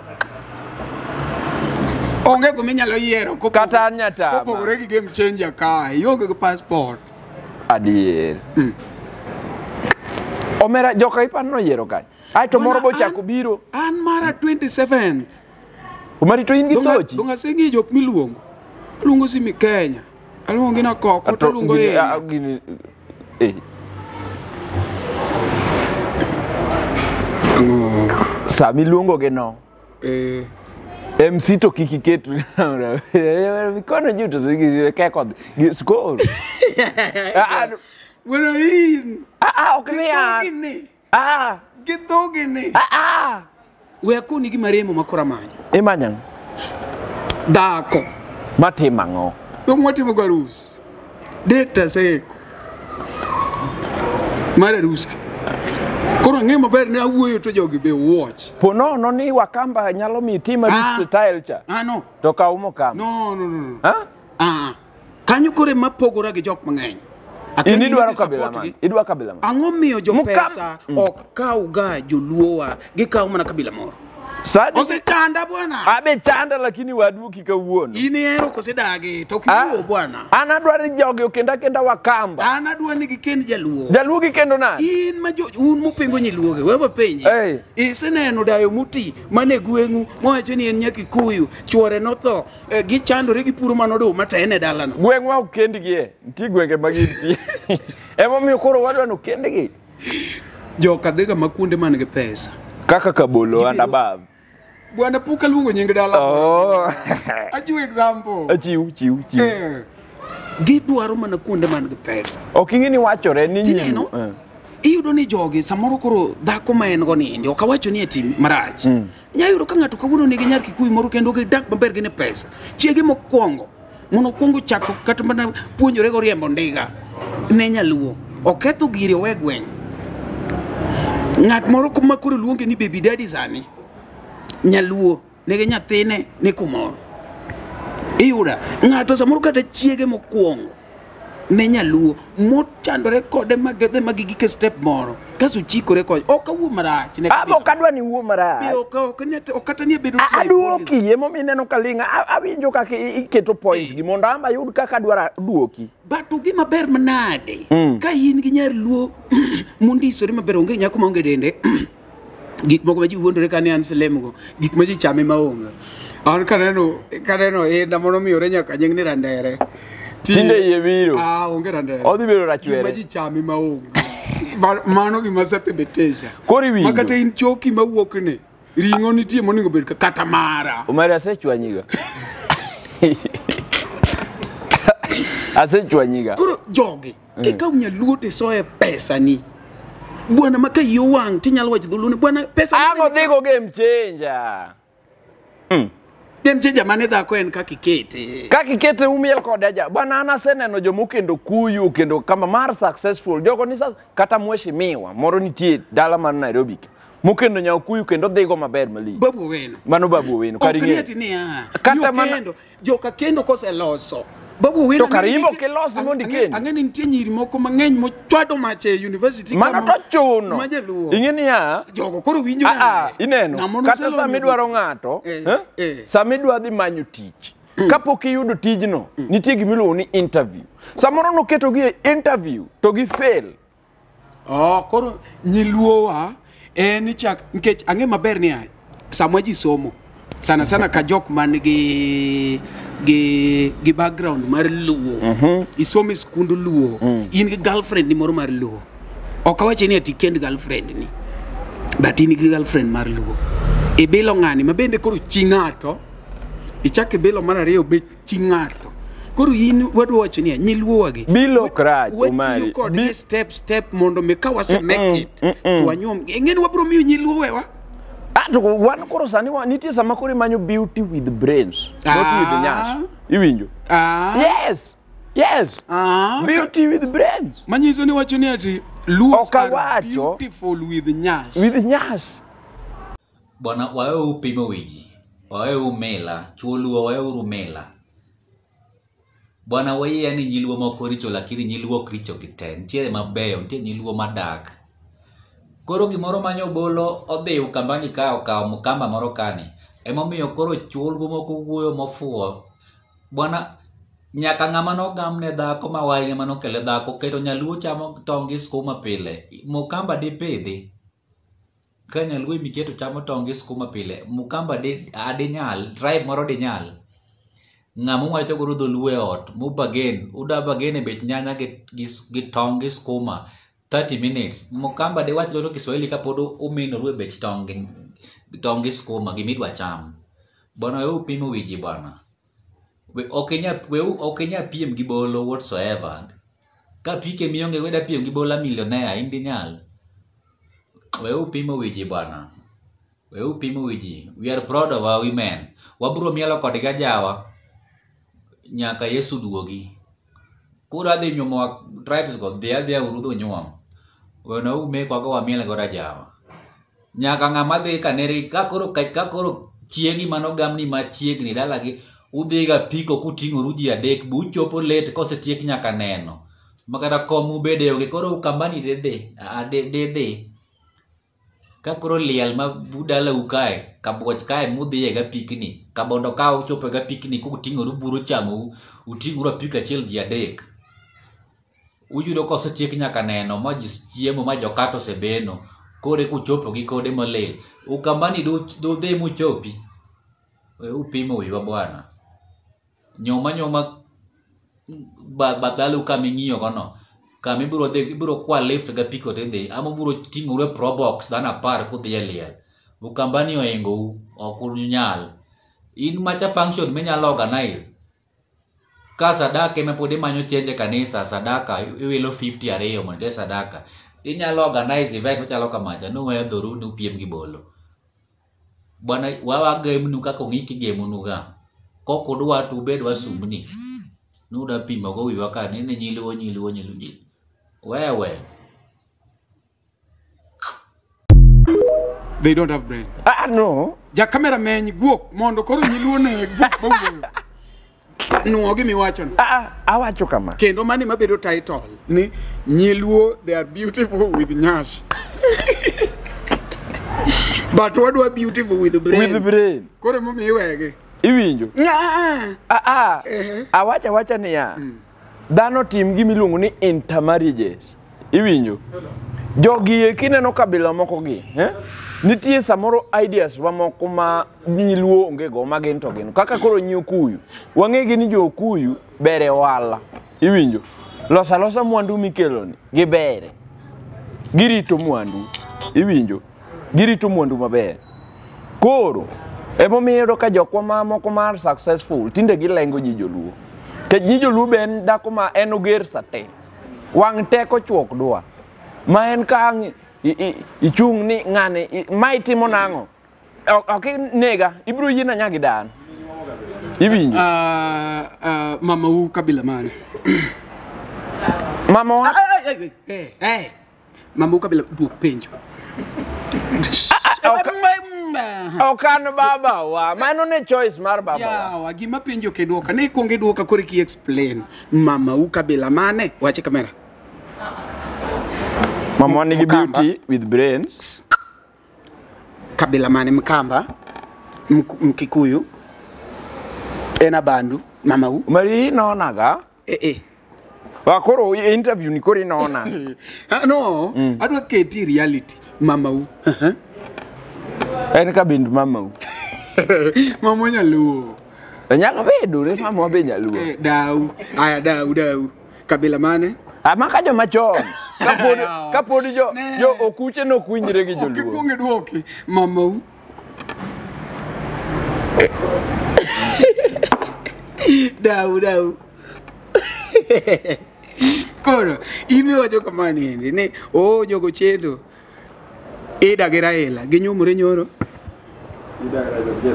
S7: Onge ko minyalo yiero ko
S8: kata nyata.
S7: Ko pogore gi game changer ka. Yonge ko passport.
S8: Adier. Mm. Omera joka ipan no yiero ka. Ai to moro bo chako biro.
S7: An mara twenty-seventh.
S8: Umari to in gi tochi.
S7: Donga sengi jok miluongo. Luongo simi Kenya. Aluongo na koko to luongo e.
S8: Gini eh. Sami luongo ge no.
S7: Eh.
S8: M C to kiki ketu. Kono juto sigi keko score.
S7: Bueno in.
S8: Ah ah oknia. Ah
S7: gidogini.
S8: Ah ah.
S7: We akoni gi maremo makora manyo.
S8: Emanyang.
S7: Dako.
S8: Matimango.
S7: Dong matimo garus. Data seko. Mara rusa. Koro ng'e maber ne awuoyo to jogi be watch.
S8: Po no no ni Wakamba nyalo mi tima ah, this style cha.
S7: Ah no.
S8: To ka umo kam.
S7: No no no.
S8: Ha?
S7: Ah. Kanyo kore mapogora gi jok mang'eny.
S8: Ini dwaro kabila man. Idwa kabila man.
S7: Ang'o miyo jo pesa ok kaw ga joluowa gikaw mana kabila moro?
S8: Sadi
S7: osechanda bwana.
S8: Abe chanda lakini waduki kawuono.
S7: Ini ero kosedagi to kiluo bwana.
S8: Ana dwaro joge kenda kenda wakamba.
S7: Ana dwaro ni gikend jaluo.
S8: Jaluo gikendo na.
S7: In ma jo un mopengo nyiluoge wewe penji.
S8: Hey.
S7: Iseneno dayo muti mane gwengu mowacho ni en nyaki kuyu chuore notho eh, gichandore gi puro manodo matene dalano.
S8: Gwengu wa kendgie. Nti gwenge magiti. Emo miyo koro wadwa no kendgi.
S7: Jo kadhiga makunde man gi pesa.
S8: Kaka Kabolo and above.
S7: Bwana puka luongo nying dala.
S8: Oh.
S7: Achiw example.
S8: Achiw, chiw, chiw.
S7: Eh. Gidwaro mana kuonde man gi pesa.
S8: Ok ing'eni wachore ni nyimu.
S7: Uh. Iyudo ni jogi samoro koro dhako ma en go ninde ok awacho ni eti marach. Mm. Nyayudo ka ng'ato kawuono nigi nyar Kikuyu moro kendo gidak maber gi ne pesa. Chiege mokwongo mono kwongo chako kata mana puonjore go riembo ndiga ne nyaluo. Oketho giri owe gweng'. Ng'at moro kuma koro luonge ni baby daddy sani. Nyaluo nege nyathine ni kumoro. Iyuda ng'ato samoro kata chiege mokwongo ne nyaluo mochandore kode magethe magigike step moro kaso chikore kod ok awuo marach ne
S8: abo kadwa ni wuo marach
S7: ok ok ne okata ni bedo
S8: aduoki yemo mineno kalinga awinjo kaka iketo points gi mondo amba yud kaka dwara duoki
S7: batu gi maber manade ka in gi nyar luo mundisore maber onge nyako maonge dende gik moko ma ji wuondore ka ni an selemgo gik ma ji chame maonge an kaneno kaneno e da mono miore nyaka nying ni randere
S8: tinde ye biro
S7: ah onge randere
S8: odhi biro rachwere
S7: ma ji chame maonge mano gi masete betesha
S8: kori winjo
S7: makata in choki mawuok ne ringo nitie moningo bed kata mara
S8: umari asechwanyiga asechwanyiga
S7: koro jogi kika unyaluo te soe pesa ni bwana maka yo wang tinyalo wacho dhulune bwana pesa
S8: ango dhigo game changer
S7: mm. Game changer mane dhako en kaka ikete
S8: kaka ikete umiel kode ja bwana ana seneno jomo kendo kuyu kendo kama mar successful jogo ni kata mheshimiwa moro nitie dala man Nairobi mukendo nya kuyu kendo dhigo maber mali
S7: babu weno
S8: mano babu weno kari
S7: ngi okati ni ah kata kendo joka kendo kose loso babu weno
S8: to karimbo ke loso mondi kendo
S7: angeni nitie nyiri moko mang'eny mo chwado mache university
S8: kama mana to chuno ingeni ya
S7: jogo koro winjo
S8: na ah ineno kata sa midwaro ng'ato eh, eh sa midwa dhi manyo tich mm. kapok iyudo tijno mm. nitie gimiluongo ni interview samoro no keto gi interview to gi fail
S7: oh koro nyiluowa en chak nkech ange maber ni ai samwa ji somo sana sana ka jok man gi gi gi background mar luo mm -hmm. isomo skund luo mm. in gi girlfriend ni moro mar luo ok awache ni ati kend girlfriend ni but in gi girlfriend mar luo e belo ng'ani mabende koro chingato ichake belo mar ariyo be chingato koro in wadu wacho ni nyiluo wagi
S8: bilo krach umari
S7: bi step step mondo me kawase mm -mm, make it mm -mm. to anyom ngeni wabro miyo nyiluo wewa
S8: ah to wan koro sani wa nitie sama koro manyo beauty with brains ah. not with nyash iwinjo
S7: ah
S8: yes yes ah beauty with brains
S7: manyiso ni wacho ni ati luo are beautiful with nyash
S8: with nyash
S13: bwana wae upimo wiji wae umela chuo wae urumela bwana wae yani nyiluo mokoricho lakini nyiluo kricho kiten tie mabeyo tie nyiluo madak koro gimoro manyo bolo odhi ukambani ka okaw mukamba moro kani emo miyo koro chulgo moko wuoyo mofuo bwana nyaka ng'ama no gamne dhako mawaye mano kele dhako keto nyaluo chamo tongi skuma pile mukamba di pidhi ka nyaluo miketo chamo tongi skuma pile mukamba di adi nyal tribe moro di nyal ng'ama wacho goro dholuo e ot mubagen uda bagene bet nyanya gi gi tongi skuma thirty minutes mukamba de wacho lo Kiswahili kapodo umino ruwe bech tongi tongi skuma gimidwa cham bwana wewe upimo wiji bwana we okenya wewe okenya piem gibolo whatsoever ka pike mionge weda piem gibola millionaire indi nyal wewe upimo wiji bwana wewe upimo wiji we are proud of our women wabro mielo kod gajawa nyaka Yesu duogi kura de nyomo tribes go dia dia urudho nyom wena ume kwa kwa miele go rajawa nyaka ngama de kaneri ka koro ka koro chiegi mano gamni ma chiegni dalagi udhiga piko kutingo ruji adek bu chopo let kose tiek nyaka neno makata komu bede oge koro ukambani dede ade dede ka koro liel ma budala ukae kaboch kae mudhiye ga pikni kabondo ka uchope ga pikni ku ting'oru buro chamo uting'uru apika achiel ji adek uyudo kosetiek nyaka neno ma chiemo ma jokato sebeno kore kuchopo gi kode molil ukambani do do dhi muchopi upimo wiwa bwana nyoma nyoma badalu kami ng'iyo kono kami biro dhi biro kwa lift ga piko tedhi ama biro ting'ore pro box dana par ku dhi liel ukambani oengo okunyal in macha function menyalo organize ka sadaka me podi manyo chenje kanisa sadaka iwilo fifty ariyo mondo sadaka inyalo organize event machalo kamacha no we dhoru ni upiem gi bolo bwana wawa game nu kako ngiki game nu ga koko dwa tu bedwa sumni nuda pimo go wiwa ka nene nyiluo nyiluo nyiluo wewe
S7: they don't have brain.
S8: Ah no.
S7: Ja cameraman guok mondo koro nyiluo ne guok bawuoyo. Nuo gi miwacho no.
S8: Ah awacho kama.
S7: Kendo mani mabedo title ni nyiluo they are beautiful with nyash. But what do beautiful with the brain?
S8: With the brain.
S7: Kore mo miwege.
S8: Iwinjo?
S7: Ah
S8: ah. Awacha wacha ni ya. Dhano tim gi miluongo ni intermarriages. Iwinjo? Jogi e kineno kabila moko gi, eh? Nitie samoro ideas wa moko ma nyiluo onge go magin to gin. Kaka koro nyukuyu. Wang'egi ni jo okuyu bere wala. Iwinjo? Losa losa mwandu mikeloni gibere. Girito mwandu. Iwinjo? Girito mwandu maber. Koro emo miyo ka jokwa ma moko mar successful tinde gilengo ji joluo. Ke ji joluo ben dako ma en oger sate. Wang teko chuok dwa. Ma en kang ichung ni ngane mai timo nango. Ok nega ibro yina nyagi dan. Iwinjo.
S7: Ah ah mama u kabila man.
S8: Mama wa
S7: eh eh mama u kabila du penjo.
S8: Okan baba wa mano ne choice mar baba
S7: ya wa gima penjo ke duoka ne konge duoka kore ki explain mama u kabila mane wache kamera
S8: mama ni beauty with brains
S7: kabila mane mkamba mkikuyu ena bandu mama u
S8: mari naonaga
S7: eh eh
S8: wakoro interview ni kori naona
S7: no mm. Adwa keti reality mama u uh -huh.
S8: En ka bindu mama u.
S7: Mama nyaluo.
S8: Nyalo bedo re mama be nyaluo.
S7: Eh dau, aya dau dau. Kabila mane?
S8: Ama ka jo machon. Kapod kapod jo jo okuche no kunyre gi joluo.
S7: Kikunge duoki mama u. Dau dau. Koro, imi wacho kamani ndi ne o jogo chendo. Ida geraela ginyumure nyoro. Ida geraela.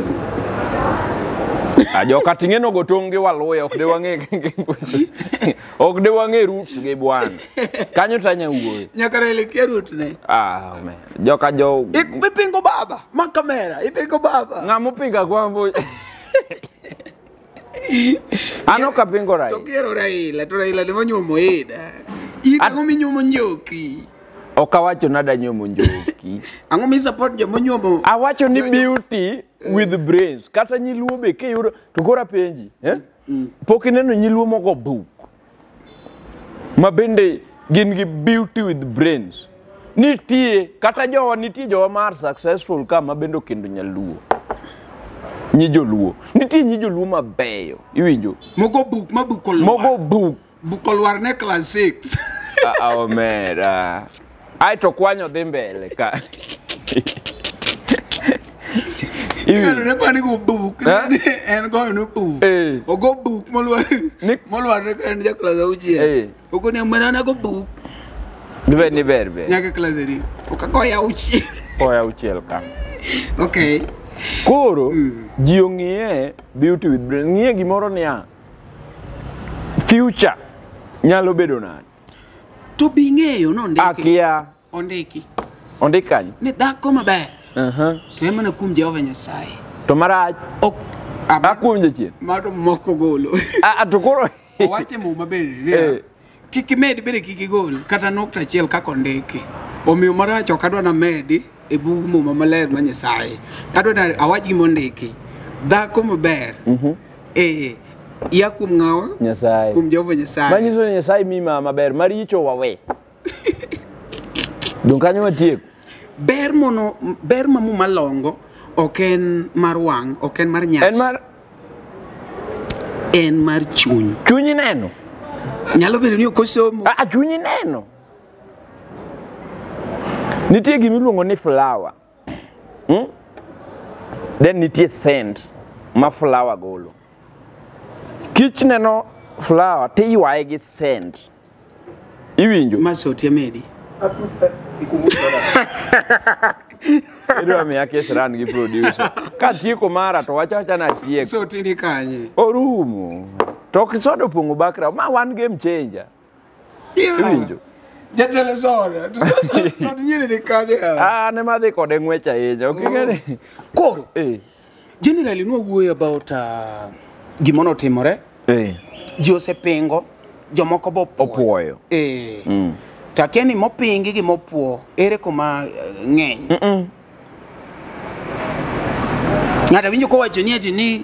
S8: Ajo katingeno gotonge waluya ok de wange. Ok de wange roots ge bwana. Kanyo tanya wuoy.
S7: Nyaka ile ke root ne.
S8: Ah man. Joka jo.
S7: Ipingo baba, ma kamera, ipingo baba.
S8: Ngamo pinga kwambo. Ano kapingo rai.
S7: To quiero Raila, to Raila le manyumo ida. Ida ngomi nyumo nyoki.
S8: Okawacho nada nyomo njoki.
S7: Ango mi support jo monyomo.
S8: Awacho ni beauty with brains. Kata nyiluo be ke yuro to gora penji, eh? Mm. Poki neno nyiluo moko buk. Mabende gin gi beauty with brains. Nitie kata jo nitie jo mar successful kama bendo kendo nyaluo. Nyi joluo. Nitie nyi joluo mabeyo. Iwinjo.
S7: Mogo buk mabukol.
S8: Mogo buk.
S7: Bukol war ne class six.
S8: Ah oh man. Uh, Ai to kwanyo dhi mbele ka.
S7: Iwi ne pani go buk en go no buk. Ogo buk molwa. Molwa ne en ja class auchie. Ogo ne manana go buk.
S8: Debe ni berbe.
S7: Nyaka class ri. Okako ya auchie.
S8: O ya auchie ka.
S7: Okay.
S8: Koro ji ong'iye beauty with brain. Ng'iye gimoro niya. Future nyalo bedo nade.
S7: To bing'eyo no ndiki.
S8: Akia.
S7: Ondiki.
S8: Ondikany.
S7: Ni dhako maber.
S8: Aha.
S7: To emana kum Jehova Nyasaye.
S8: To marach.
S7: Ok.
S8: Akum jachien.
S7: Mato moko golo.
S8: Ah to koro.
S7: Owache mu maber. Eh. kiki med bere kiki gol kata nokta achiel kako ndiki omiyo marach ok adwa na medi e bug muma maler ma Nyasaye adwa na awach gimo ndiki dhako maber
S8: Mhm.
S7: eh ya kum ngawa
S8: Nyasaye.
S7: kum Jehova Nyasaye.
S8: Manyiso ni Nyasaye mima maber maricho wawe. Dong kanyo matiek.
S7: Ber mono ber mamu malongo oken mar wang oken mar nyas.
S8: En mar
S7: en mar chuny.
S8: Chunyi neno.
S7: Nyalo bedo ni okosomo.
S8: Ah chunyi neno. Nitie gimiluongo ni flower. Hmm? Then nitie scent ma flower golo. Kich neno flower te ywaye gi scent. Iwinjo?
S7: Masoti amedi.
S8: Idwa miya kes ran gi producer. Ka tieko mara to wacha wacha na tieko.
S7: So tindi kanye.
S8: Orumo. To kisodo pongo background ma one game changer. Iwinjo?
S7: Jatele soda. So tinyini ni kanye.
S8: Ah ne madhi kode ng'wech ahinya. Ok ing'eni?
S7: Koro.
S8: Eh.
S7: Generally no wuoyo about uh, gimono timore.
S8: Eh.
S7: Ji osepingo, jomoko bo
S8: opuoyo.
S7: Eh.
S8: Mm.
S7: Takeni mopingi gi mopuo ere kuma uh, ng'eny.
S8: Mm -mm.
S7: Ngata winjo ko wacho ni ati ni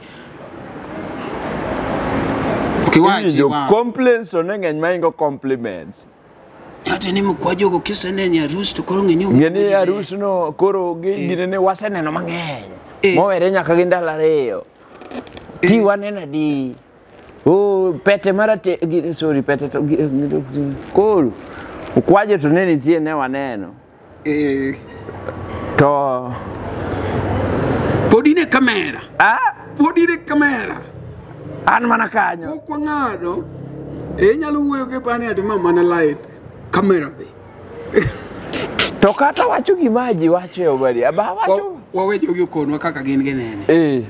S8: Kiwachi wa complaints to ng'eny maingo compliments.
S7: Ati ni mkwajo go kisene ni arus to koro ng'enyo.
S8: Ng'eni arus no koro gine ne waseneno mang'eny. Mowere nyaka gi ndalo ariyo. Ti wanena di. Oh, pete marate sorry pete to koro ukwaje to ne nitie ne waneno.
S7: Eh.
S8: To
S7: podine kamera.
S8: Ah,
S7: podine kamera.
S8: An mana kanyo.
S7: Pok wang'ado. E nyalo wuoyo ke pani ati mama na light kamera be.
S8: To kata wacho gimaji wacho obari aba wacho
S7: wawejo gi konwa kaka gin ginene.
S8: Eh.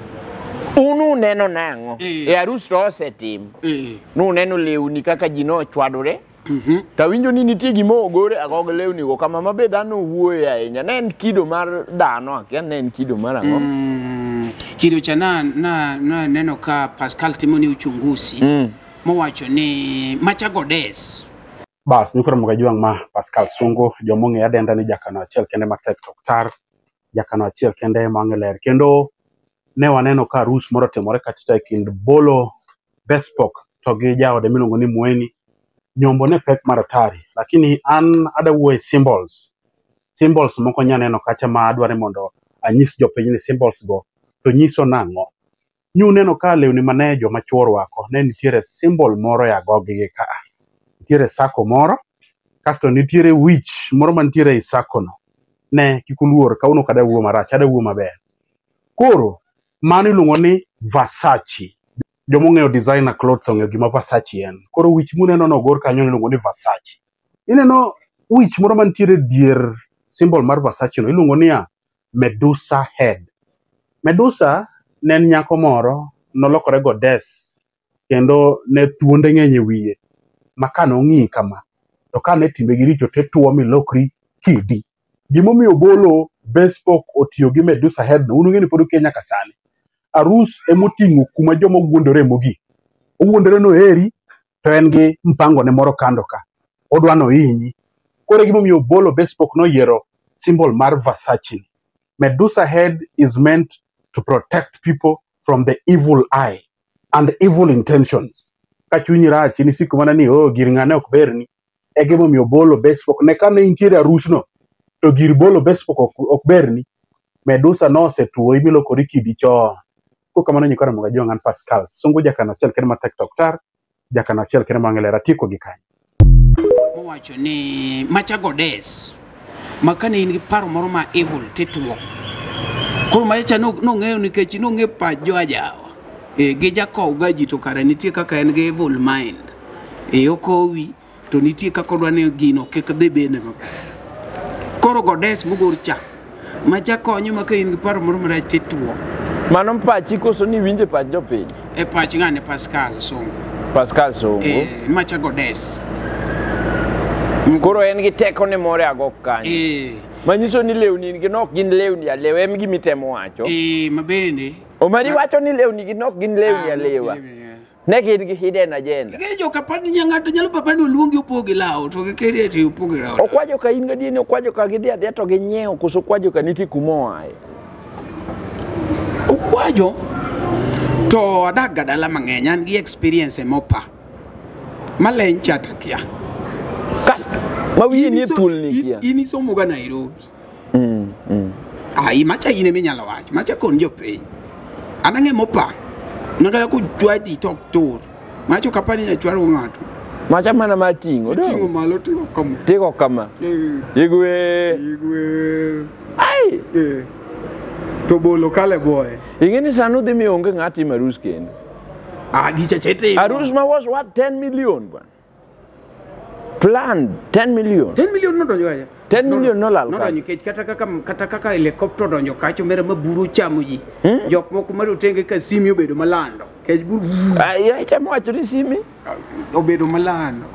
S8: Unu neno nango. E arus to osetim.
S7: Eh.
S8: Nu neno lewni kaka ji no chwadore.
S7: Mhm.
S8: Ta winjo ni nitie gima ogore agog lewni go kama mabe dhano wuoyo ahinya. Ne en kido mar dhano akia ne en kido mar ang'o.
S7: Mm. Kido cha na na na neno ka Pascal Timoni uchunguzi.
S8: Mm.
S7: Mowacho ni Machagodes.
S14: Bas nikoro mgajuang ma Pascal Sungu jomong'e adenda ni jakano achiel kende ma TikTok tar jakano achiel kende mang'eler kendo ne waneno ka arus moro timore kata e kind Bolo Bespok to gi jaode miluongo ni Mweni nyombo ne pek mar atari lakini an adawuoye symbols symbols moko nya neno kacha ma adware mondo anyis jopiny ni symbols go to nyiso nang'o nyu neno ka lewni mane joma chuo rwako ne nitiere symbol moro ya gogi ka nitiere sako moro kasto nitiere wich moro mantiere i sako no ne kikuluor kauno kada wuo marach ada wuo maber koro mano iluongo ni Versace jomong'eyo designer clothes ong'eyo gima Versace en koro wich muneno no gor kanyo iluongo ni Versace ineno wich moro mantiere dier symbol mar Versace no iluongo ni Medusa head Medusa ne en nyako moro nolokore goddess kendo ne thuonde ng'eny e wiye makano ng'i kama to kane timbe gi richo te tuo milokri kidi gimomiyo Bolo Bespok otiyo gi Medusa head no unung'eni pod Kenya ka sani arus emoting'o kuma joma wuondore mogi owuondore no eri to en gi mpango ne moro kando ka odwa no hinyi kore gimomiyo Bolo Bespok no yiero symbol mar Versace Medusa head is meant to protect people from the evil eye and evil intentions ka chunyi rach ni siku mana ni oh gir ng'ane ok berni e gimomiyo Bolo Bespok ne kane intiere arus no to gir Bolo Bespok ok berni Medusa no osetuo imilokori kidi cho ko kamano nyikora mga jongan Pascal Sungu jakano achiel kende ma TikTok tar jakano achiel kende mang'elera tiko gi kanyo
S7: mowacho ni Machagodes makane in gi paro moro ma evil tituo koro macha no no ng'eyo nikech no ng'e pa joajawa e gi jakow gaji to kare nitie kaka en gi evil mind e okowi to nitie kaka odwa ne gino kek dhi bene maber koro Godes mogor cha macha konyo maka in gi paro moro marach tituo
S8: mano pachi koso ni winje pach jopiny
S7: e pach ng'ane Pascal Sungu
S8: Pascal Sungu
S7: eh Machagodes
S8: koro en gi teko ne more agok kanyo
S7: eh
S8: manyiso ni lewni gi nok gin lewni a lewe em gimitemo wacho
S7: eh mabende
S8: o mari wacho ni lewni gi nok gin lewni a lewa Ne gin gi hidden agenda.
S7: Ke jo kapani nyang'ato nyalo papa ni luongi opogi lao to ke kere ti opogi lao.
S8: Okwajo ka in gadi ni okwajo ka gidhi adhi to ginyiewo koso okwajo ka niti kumoae.
S7: Okwajo to adak gadala mang'eny an gi experience e mopa. Malen chata kia.
S8: Kas ma wiye ni tul ni kia.
S7: Ini somo ga Nairobi.
S8: Mm. Mm.
S7: Ai macha ine minyalo wacho. Macha kon jo piny. Anang'e mopa. Nagala ko jwadi tok tur. Macho kapani ya chwaro ng'ato.
S8: Macha mana matingo do.
S7: Tingo malo tingo kama.
S8: Tingo kama. Igwe.
S7: Igwe.
S8: Ai.
S7: Eh. To bolo kale boy.
S8: Ingeni sanu dhi mi onge ng'ati marus kendo.
S7: Ah, gicha chete.
S8: Arus ma was what ten million bwana. Planned ten million.
S7: ten million no donjo aja.
S8: ten million no lal.
S7: No donjo kech kata kaka kata kaka helicopter donjo kacho mere maburu chamo ji. Jok moko maru tenge ka simi obedo malando. Kech buru.
S8: Ai ai chamo wacho ni simi
S7: obedo malando.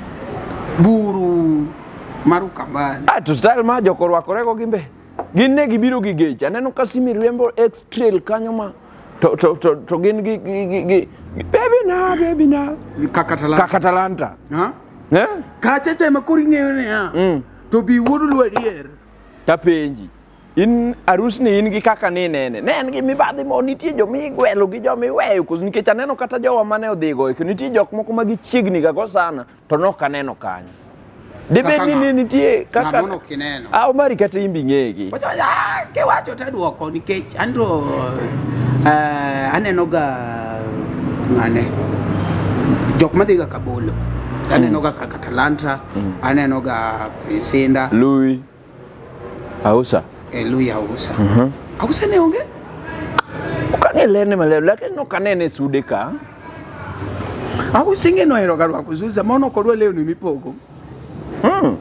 S7: Buru maru kambani.
S8: Ah to style ma joko rwakore go gimbe. Gin ne gibiro gi geche. Aneno ka simi riembo X-Trail kanyo ma to to to to gin gi gi gi baby na baby na
S7: Kakatalanta.
S8: Kakatalanta.
S7: Ha?
S8: Eh?
S7: Ka cheche makuri ng'eyo ne ha.
S8: Mm.
S7: To bi wuodu lwadier.
S8: Ta penji. In arus ni in gi kaka ni nene. Ne en gi mibadhi mo nitie jo mi gwelo gi jo mi weyo kus nikech aneno kata jowa mane odhigo e nitie jok moko ma gichiegni ga go sana to nok aneno kanyo. Debe ni nitie kaka
S7: Namono kineno.
S8: Ah mari kata imbi ng'egi.
S7: Wacho ya ke wacho ta duoko nikech andro eh aneno ga ngane jok madhiga kabolo. Aneno ga Kakatalanta, aneno ga Prisinda,
S8: Louis Ausa.
S7: Eh Louis Ausa.
S8: Mhm.
S7: Ausa ne onge?
S8: Ukangelene malelo lakini no kanene sude ka.
S7: Aku singe no ero garwa kuzuza mono kodwa leo ni mipogo.
S8: Hmm.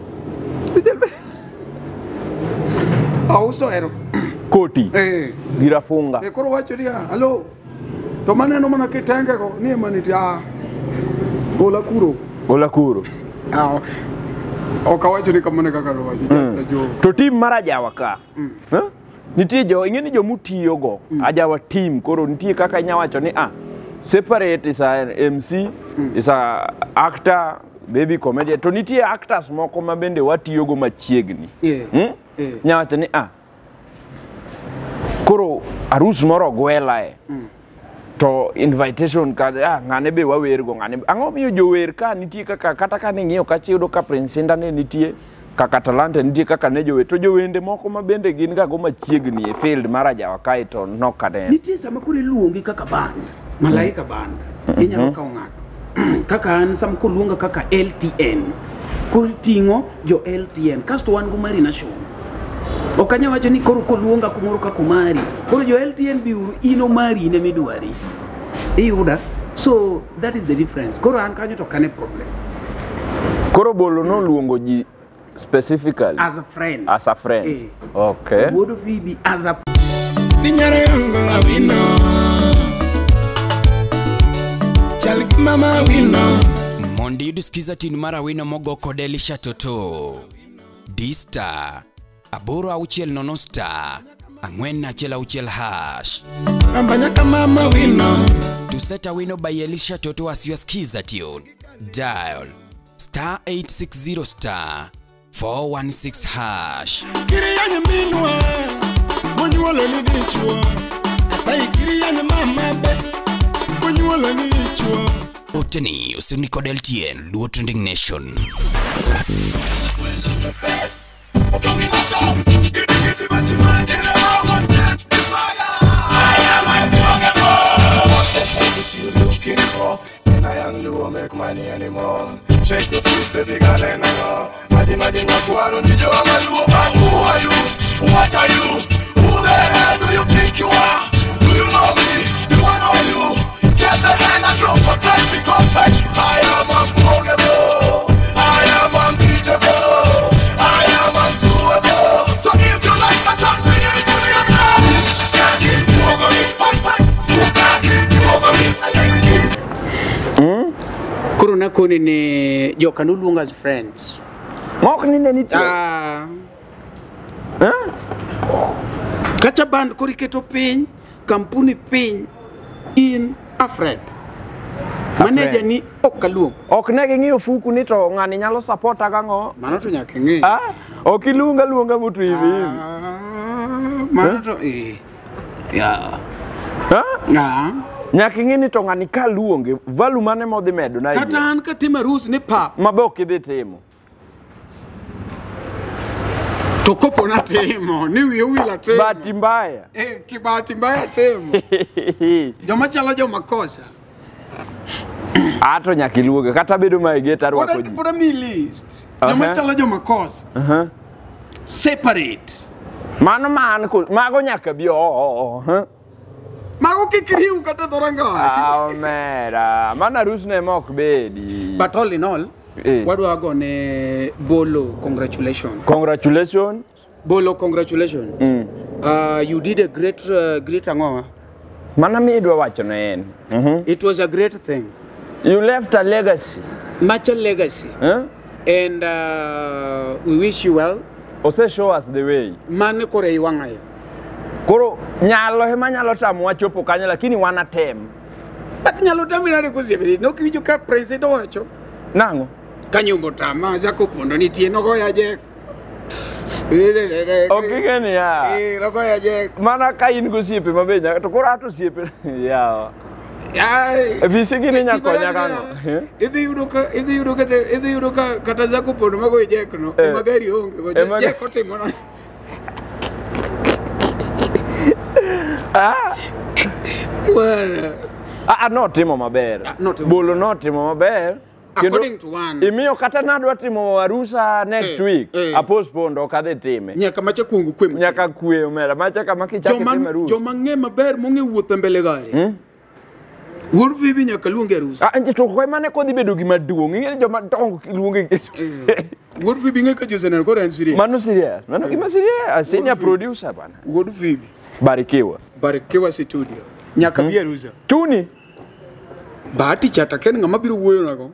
S7: Auso ero
S8: koti.
S7: Eh.
S8: Girafunga.
S7: E koro wacho ria, allo. To maneno mana kitenge ko ni maniti ah. Gola kuro.
S8: Gola kuro.
S7: Ah. Okawacho ni kamane kaka ro wacho just jo.
S8: To team marajawa ka. Mm. Huh? Nitie jo ingeni jo mutiyo go. Mm. Ajawa team koro nitie kaka nyawacho ni ah separate is a M C, mm. is a actor, baby comedian. To nitie actors moko ma bende watiyo go machiegni.
S7: Yeah.
S8: Hmm?
S7: Yeah.
S8: Nyawacho ni ah koro arus moro gwela e. Mm. To invitation ka ah ngane be wawer go ngane ango miyo jower ka nitie kaka kata ka ng'iyo ka chiyudo ka Prisinda ne nitie kaka Talanta nitie kaka ne jower to jowende moko ma bende gin ga go machiegni e field marajawa kae to nokane
S7: nitie sama kuri luongi kaka band malaika band inyalo kawo ng'ato kaka an sam ko luonga kaka L T N kul tingo jo L T N kasto wan go mari nation okanya wacho ni koro ko luonga kumoro ka kumari koro jo L T N biuru ino mari ne midwari iyuda so that is the difference koro an kanyo to kane problem
S8: koro bolo no luongo ji specifically
S7: as a friend
S8: as a friend
S7: eh.
S8: Okay
S7: would Phoebe as a
S3: ninyara yango awino chalgi mama awino
S1: mondi duskiza tin mara wino mogo kodelisha toto Dista aboro auchiel nono star ang'wen achiel auchiel hash
S3: nambanya kama mama wino
S1: tuseta wino by Elisha Toto asiwaskiza tune dial star eight six zero star four one six hash
S3: kiri yanye minwa monyuolo ni dichwo asai kiri yanye mama be monyuolo ni dichwo
S1: oteni usini kod L T N luo trending nation
S3: Make money anymore. Shake the food, baby girl, and I know. Madi madi makuaro ni jo amalu. Who are you? What are you? Who the hell do you think you are? Do you know me? Do I know you? Get the hand and drop a flash because like I am unforgettable. I am unbeatable. I am unsuable. So if you like a song, sing it to yourself. Can't keep you over me. You can't keep you over me.
S7: Kuro na kone ne joka no luonga as friends.
S8: Mok ni ne nitie.
S7: Ah. Eh? Kacha band kuri keto piny, kampuni piny in Alfred. Manager ni okaluong.
S8: Ok ne ging'iyo fuku ni to ng'ani nyalo support agang'o.
S7: Mano to nyaka ng'e.
S8: Ah, ok iluonga luonga mutu hivi hivi.
S7: Mano to eh. Ya.
S8: Ha?
S7: Ah.
S8: Nyaka ing'e ni to ng'ani ka luonge, value mane modhi medo na.
S7: Kata an ka timo arus ni pap.
S8: Mabe ok idhi timo.
S7: To kopo na timo, ni wiyo wila timo.
S8: Bahati mbaya.
S7: Eh, kibahati mbaya timo. Joma chalo joma kosa.
S8: Ato nyaka iluonge, kata bedo maegeta rwako ji.
S7: Put me list. Joma chalo joma kosa.
S8: Aha.
S7: Separate.
S8: Mano man ko, mago nyaka bi o.
S7: Mago kikriu kata dhoranga.
S8: Ah, mera. Mana arus ne mok bedi.
S7: But all in all,
S8: Eh.
S7: wadwa gone Bolo, congratulations.
S8: Congratulations.
S7: Bolo, congratulations.
S8: Mm.
S7: Uh, you did a great, uh, great angoma.
S8: Mana mi idwa wacho ne en. Mhm.
S7: It was a great thing.
S8: You left a legacy.
S7: Much a legacy.
S8: Huh?
S7: And uh, we wish you well.
S8: Ose show us the way.
S7: Mane kore iwangayo.
S8: Koro nyalo hema nyalo tamo wachopo kanyo lakini wana tem.
S7: But nyalo tamirare kusibiri. No kiwijo ka president wacho.
S8: Nango?
S7: Kanyumbo tama zako pondo nitie no goya je.
S8: Okay ni ya.
S7: Eh, no goya je.
S8: Mana ka in go siepe mabenya to koro ato siepe. Ya.
S7: Ai.
S8: Visigi ni nyakonya kango.
S7: Idhi yudo ka idhi yudo ka idhi yudo ka kata zako pondo mago je kono. E magari onge go je kote mono.
S8: Ah.
S7: Well,
S8: ah no timo maber. Bolo no timo maber.
S7: According to one.
S8: Imiyo kata nadwa timo Arusa next
S7: Eh,
S8: week.
S7: eh.
S8: A postpone ok adhi time.
S7: Nyaka macha kungu kwe.
S8: Nyaka kwe omera macha kama kichake time Arusa.
S7: Joma ng'e maber monge wuotho mbele gari.
S8: Hmm?
S7: Wuor vivi nyaka luonge Arusa.
S8: Ah nje to ko mane kodhi bedo gima duong'. Ing'e joma dongo luonge.
S7: Wuor vivi ng'e ka Jose Nel koro en serious.
S8: Mano serious. Mano gima serious. Senior producer bana.
S7: Wuor vivi.
S8: Barikiwa.
S7: Barikiwa studio. Nyaka bi Arusa.
S8: Tuni.
S7: Bahati chata ken ng'ama biro wuoyo nago.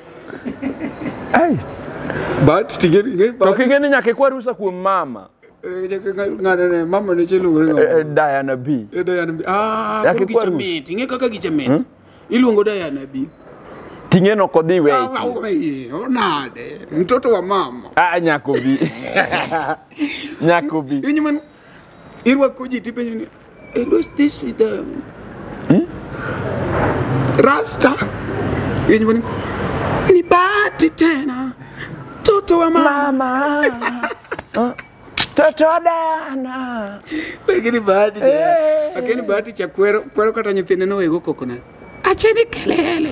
S8: Ai.
S7: Bahati tigeri ng'e
S8: To kingeni nyaka kwa Arusa kuom mama.
S7: Eh ng'ane mama ne chelo ng'e.
S8: Diana B.
S7: Eh Diana B. Ah,
S8: Nyaka
S7: ko
S8: kwa Arusa.
S7: gichamet. Ng'e kaka gichamet. Iluongo Diana B.
S8: Ting'e no kodhi we.
S7: Ah, wewe, onade. Mtoto wa mama.
S8: Ah nyako bi. Nyako bi.
S7: Inyuman irwa koji tipe ni. I lost this with them.
S8: Hmm?
S7: Rasta. Inyuman ni bahati tena. Toto wa mama.
S8: Mama. uh, Toto Diana.
S7: Lakini bahati tena. Lakini bahati cha kwero kwero kata nyithinde no wego kokona. Acheni kelele.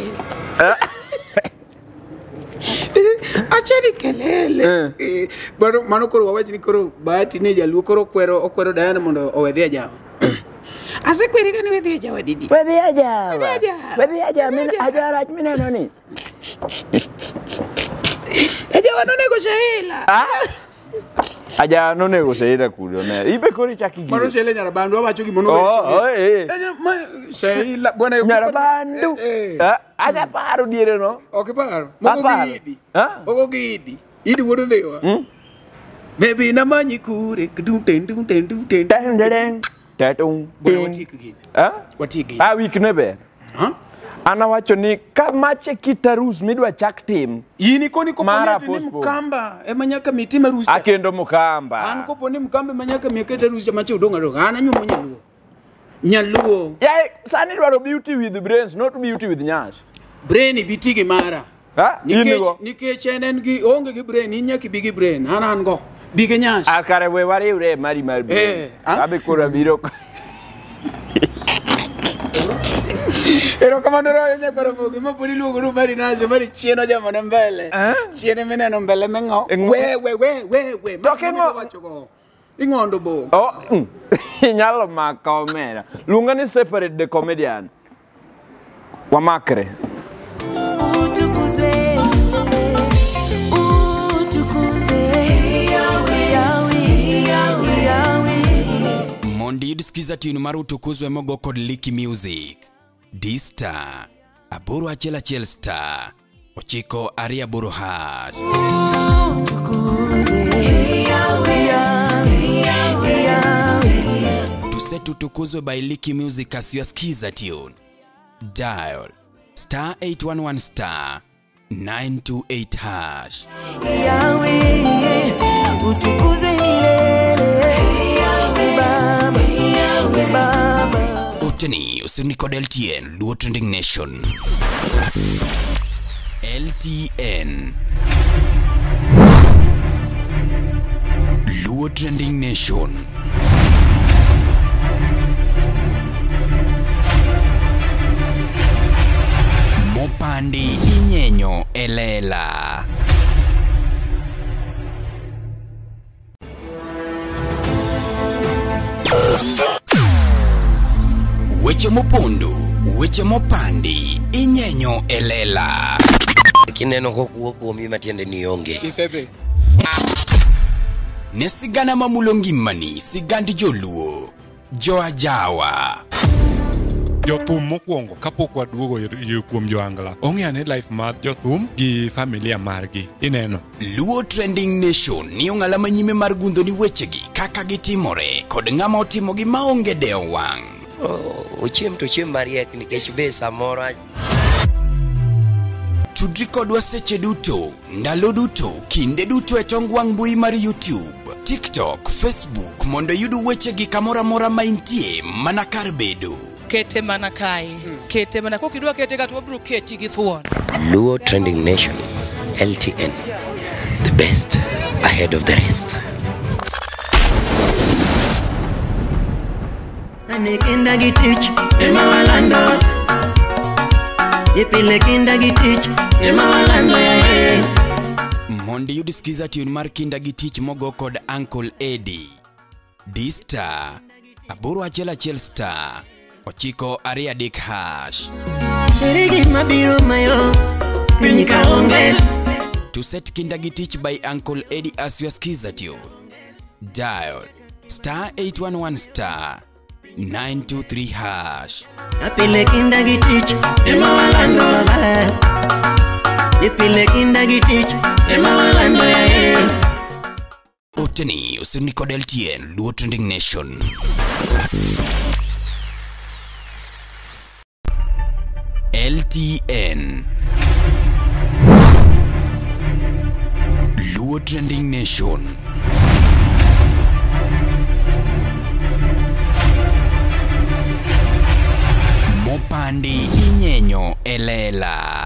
S7: Acheni kelele. Eh, bado mano koro wawachi ni koro bahati ne jaluo koro kwero okwero Diana mondo owedhi ajawa. Ase kweri kani wedhi ajawa didi.
S8: Wedhi ajawa.
S7: Wedhi ajawa.
S8: Wedhi ajawa min ajawa rach mineno ni.
S7: Ajawa nonego Sheila.
S8: Ah? Ajawa nonego Sheila kudo ne. Ibe kori chaki giro.
S7: Mano Sheila nyarabandu wawacho gimono
S8: wecho. Oh, eh.
S7: Sheila bwana
S8: nyarabandu. Ah, aja paro diere no.
S7: Ok paro. Mogo gidi.
S8: Ah?
S7: Mogo gidi. Idi wuodo dhiwa.
S8: Hmm?
S7: Baby na manyi kure kdum ten dum ten dum ten.
S8: Ten den. Tatung.
S7: Bwana watiek gidi.
S8: Ah?
S7: Watiek gidi.
S8: Ah, week ne ber.
S7: Ha?
S8: Ana wacho ni ka mache kitarus midwa chak tim.
S7: Yini koni koponi ni mkamba ema nyaka mitima rusa.
S8: Akendo mkamba.
S7: An koponi mkamba ema nyaka miekete rusa mache udonga donga. Ana nyumo nyaluo. Nyaluo.
S8: Yeah, sani dwaro beauty with brains, not beauty with nyash.
S7: Brain biti gi mara.
S8: Ha?
S7: Nikech nikech en gi onge gi brain, inyaki bi gi brain. An an go. Bi gi nyash.
S8: Akare we wariure mari mar brain.
S7: Eh,
S8: abe kora biro.
S7: Ero kama ndoro yenye para mogi mapuri lugo ru mari najo mari chieno jama na mbele. Chiene meneno mbele mengo. We we we we we.
S8: Tokengo
S7: wacho go. Ingondo bo.
S8: Oh. Nyalo maka omera. Lunga ni separate the comedian. Wamakre.
S15: Utukuzwe. Utukuzwe. Yawe yawe yawe yawe.
S1: Mondi duskiza tinu maru utukuzwe mogo kod Liki Music. D-Star, aboro achiel achiel star, ochiko ari aboro hash. Tusetu tukuzwe by Liki Music as you skiza tune. Dial star eight one one star nine two eight hash.
S15: Yahweh, utukuzwe milele. Yahweh Baba, Yahweh Baba.
S1: Oteni usini kod L T N Luo Trending Nation. L T N Luo Trending Nation. Mopandi inyenyo elela. Weche mopondo, weche mopandi inyenyo elela.
S4: Kineno kokuo kuomi matiende ni onge.
S10: Isebe.
S1: Ne sigana mamulongi mani, sigandi joluo, jo ajawa.
S5: Jothum mokwongo kapok waduogo kuom joangla. Ong'e life mar jothum gi familia margi. Ineno.
S1: Luo Trending Nation ni ong'ala manyime mar gundo ni wechegi kaka gitimore kod ng'ama otimo gi maonge deo wang'.
S4: Oh, ochiem to chiem mariek nikech be samoro.
S1: Tudri kodwa seche duto, ndalo duto, kinde duto e tong wang' mbui mar YouTube, TikTok, Facebook mondo yudu wechegi kamora mora ma intie mana kar bedo.
S6: Kete mana kai. Kete mana kokidwa kete kata wabro keti gi thuon.
S4: Luo Trending Nation, L T N, the best ahead of the rest.
S15: Anekinda gitich, ema walando. Ipile kinda gitich, ema walando ya.
S1: Mondi yudi skiza tune mar kinda gitich mogo kod Uncle Eddie. D-Star, aboro achiel achiel star, ochiko ariyo adek hash.
S15: Erigi mabiro mayo, pinyika onge.
S1: To set kinda gitich by Uncle Eddie as your skiza tune. Dial star eight one one star nine two three hash.
S15: Apile kinda gitich, ema walando ba. Ipile kinda gitich, ema walando ya.
S1: Oteni usini kod L T N Luo Trending Nation. L T N Luo Trending Nation. Mopandi inyenyo elela.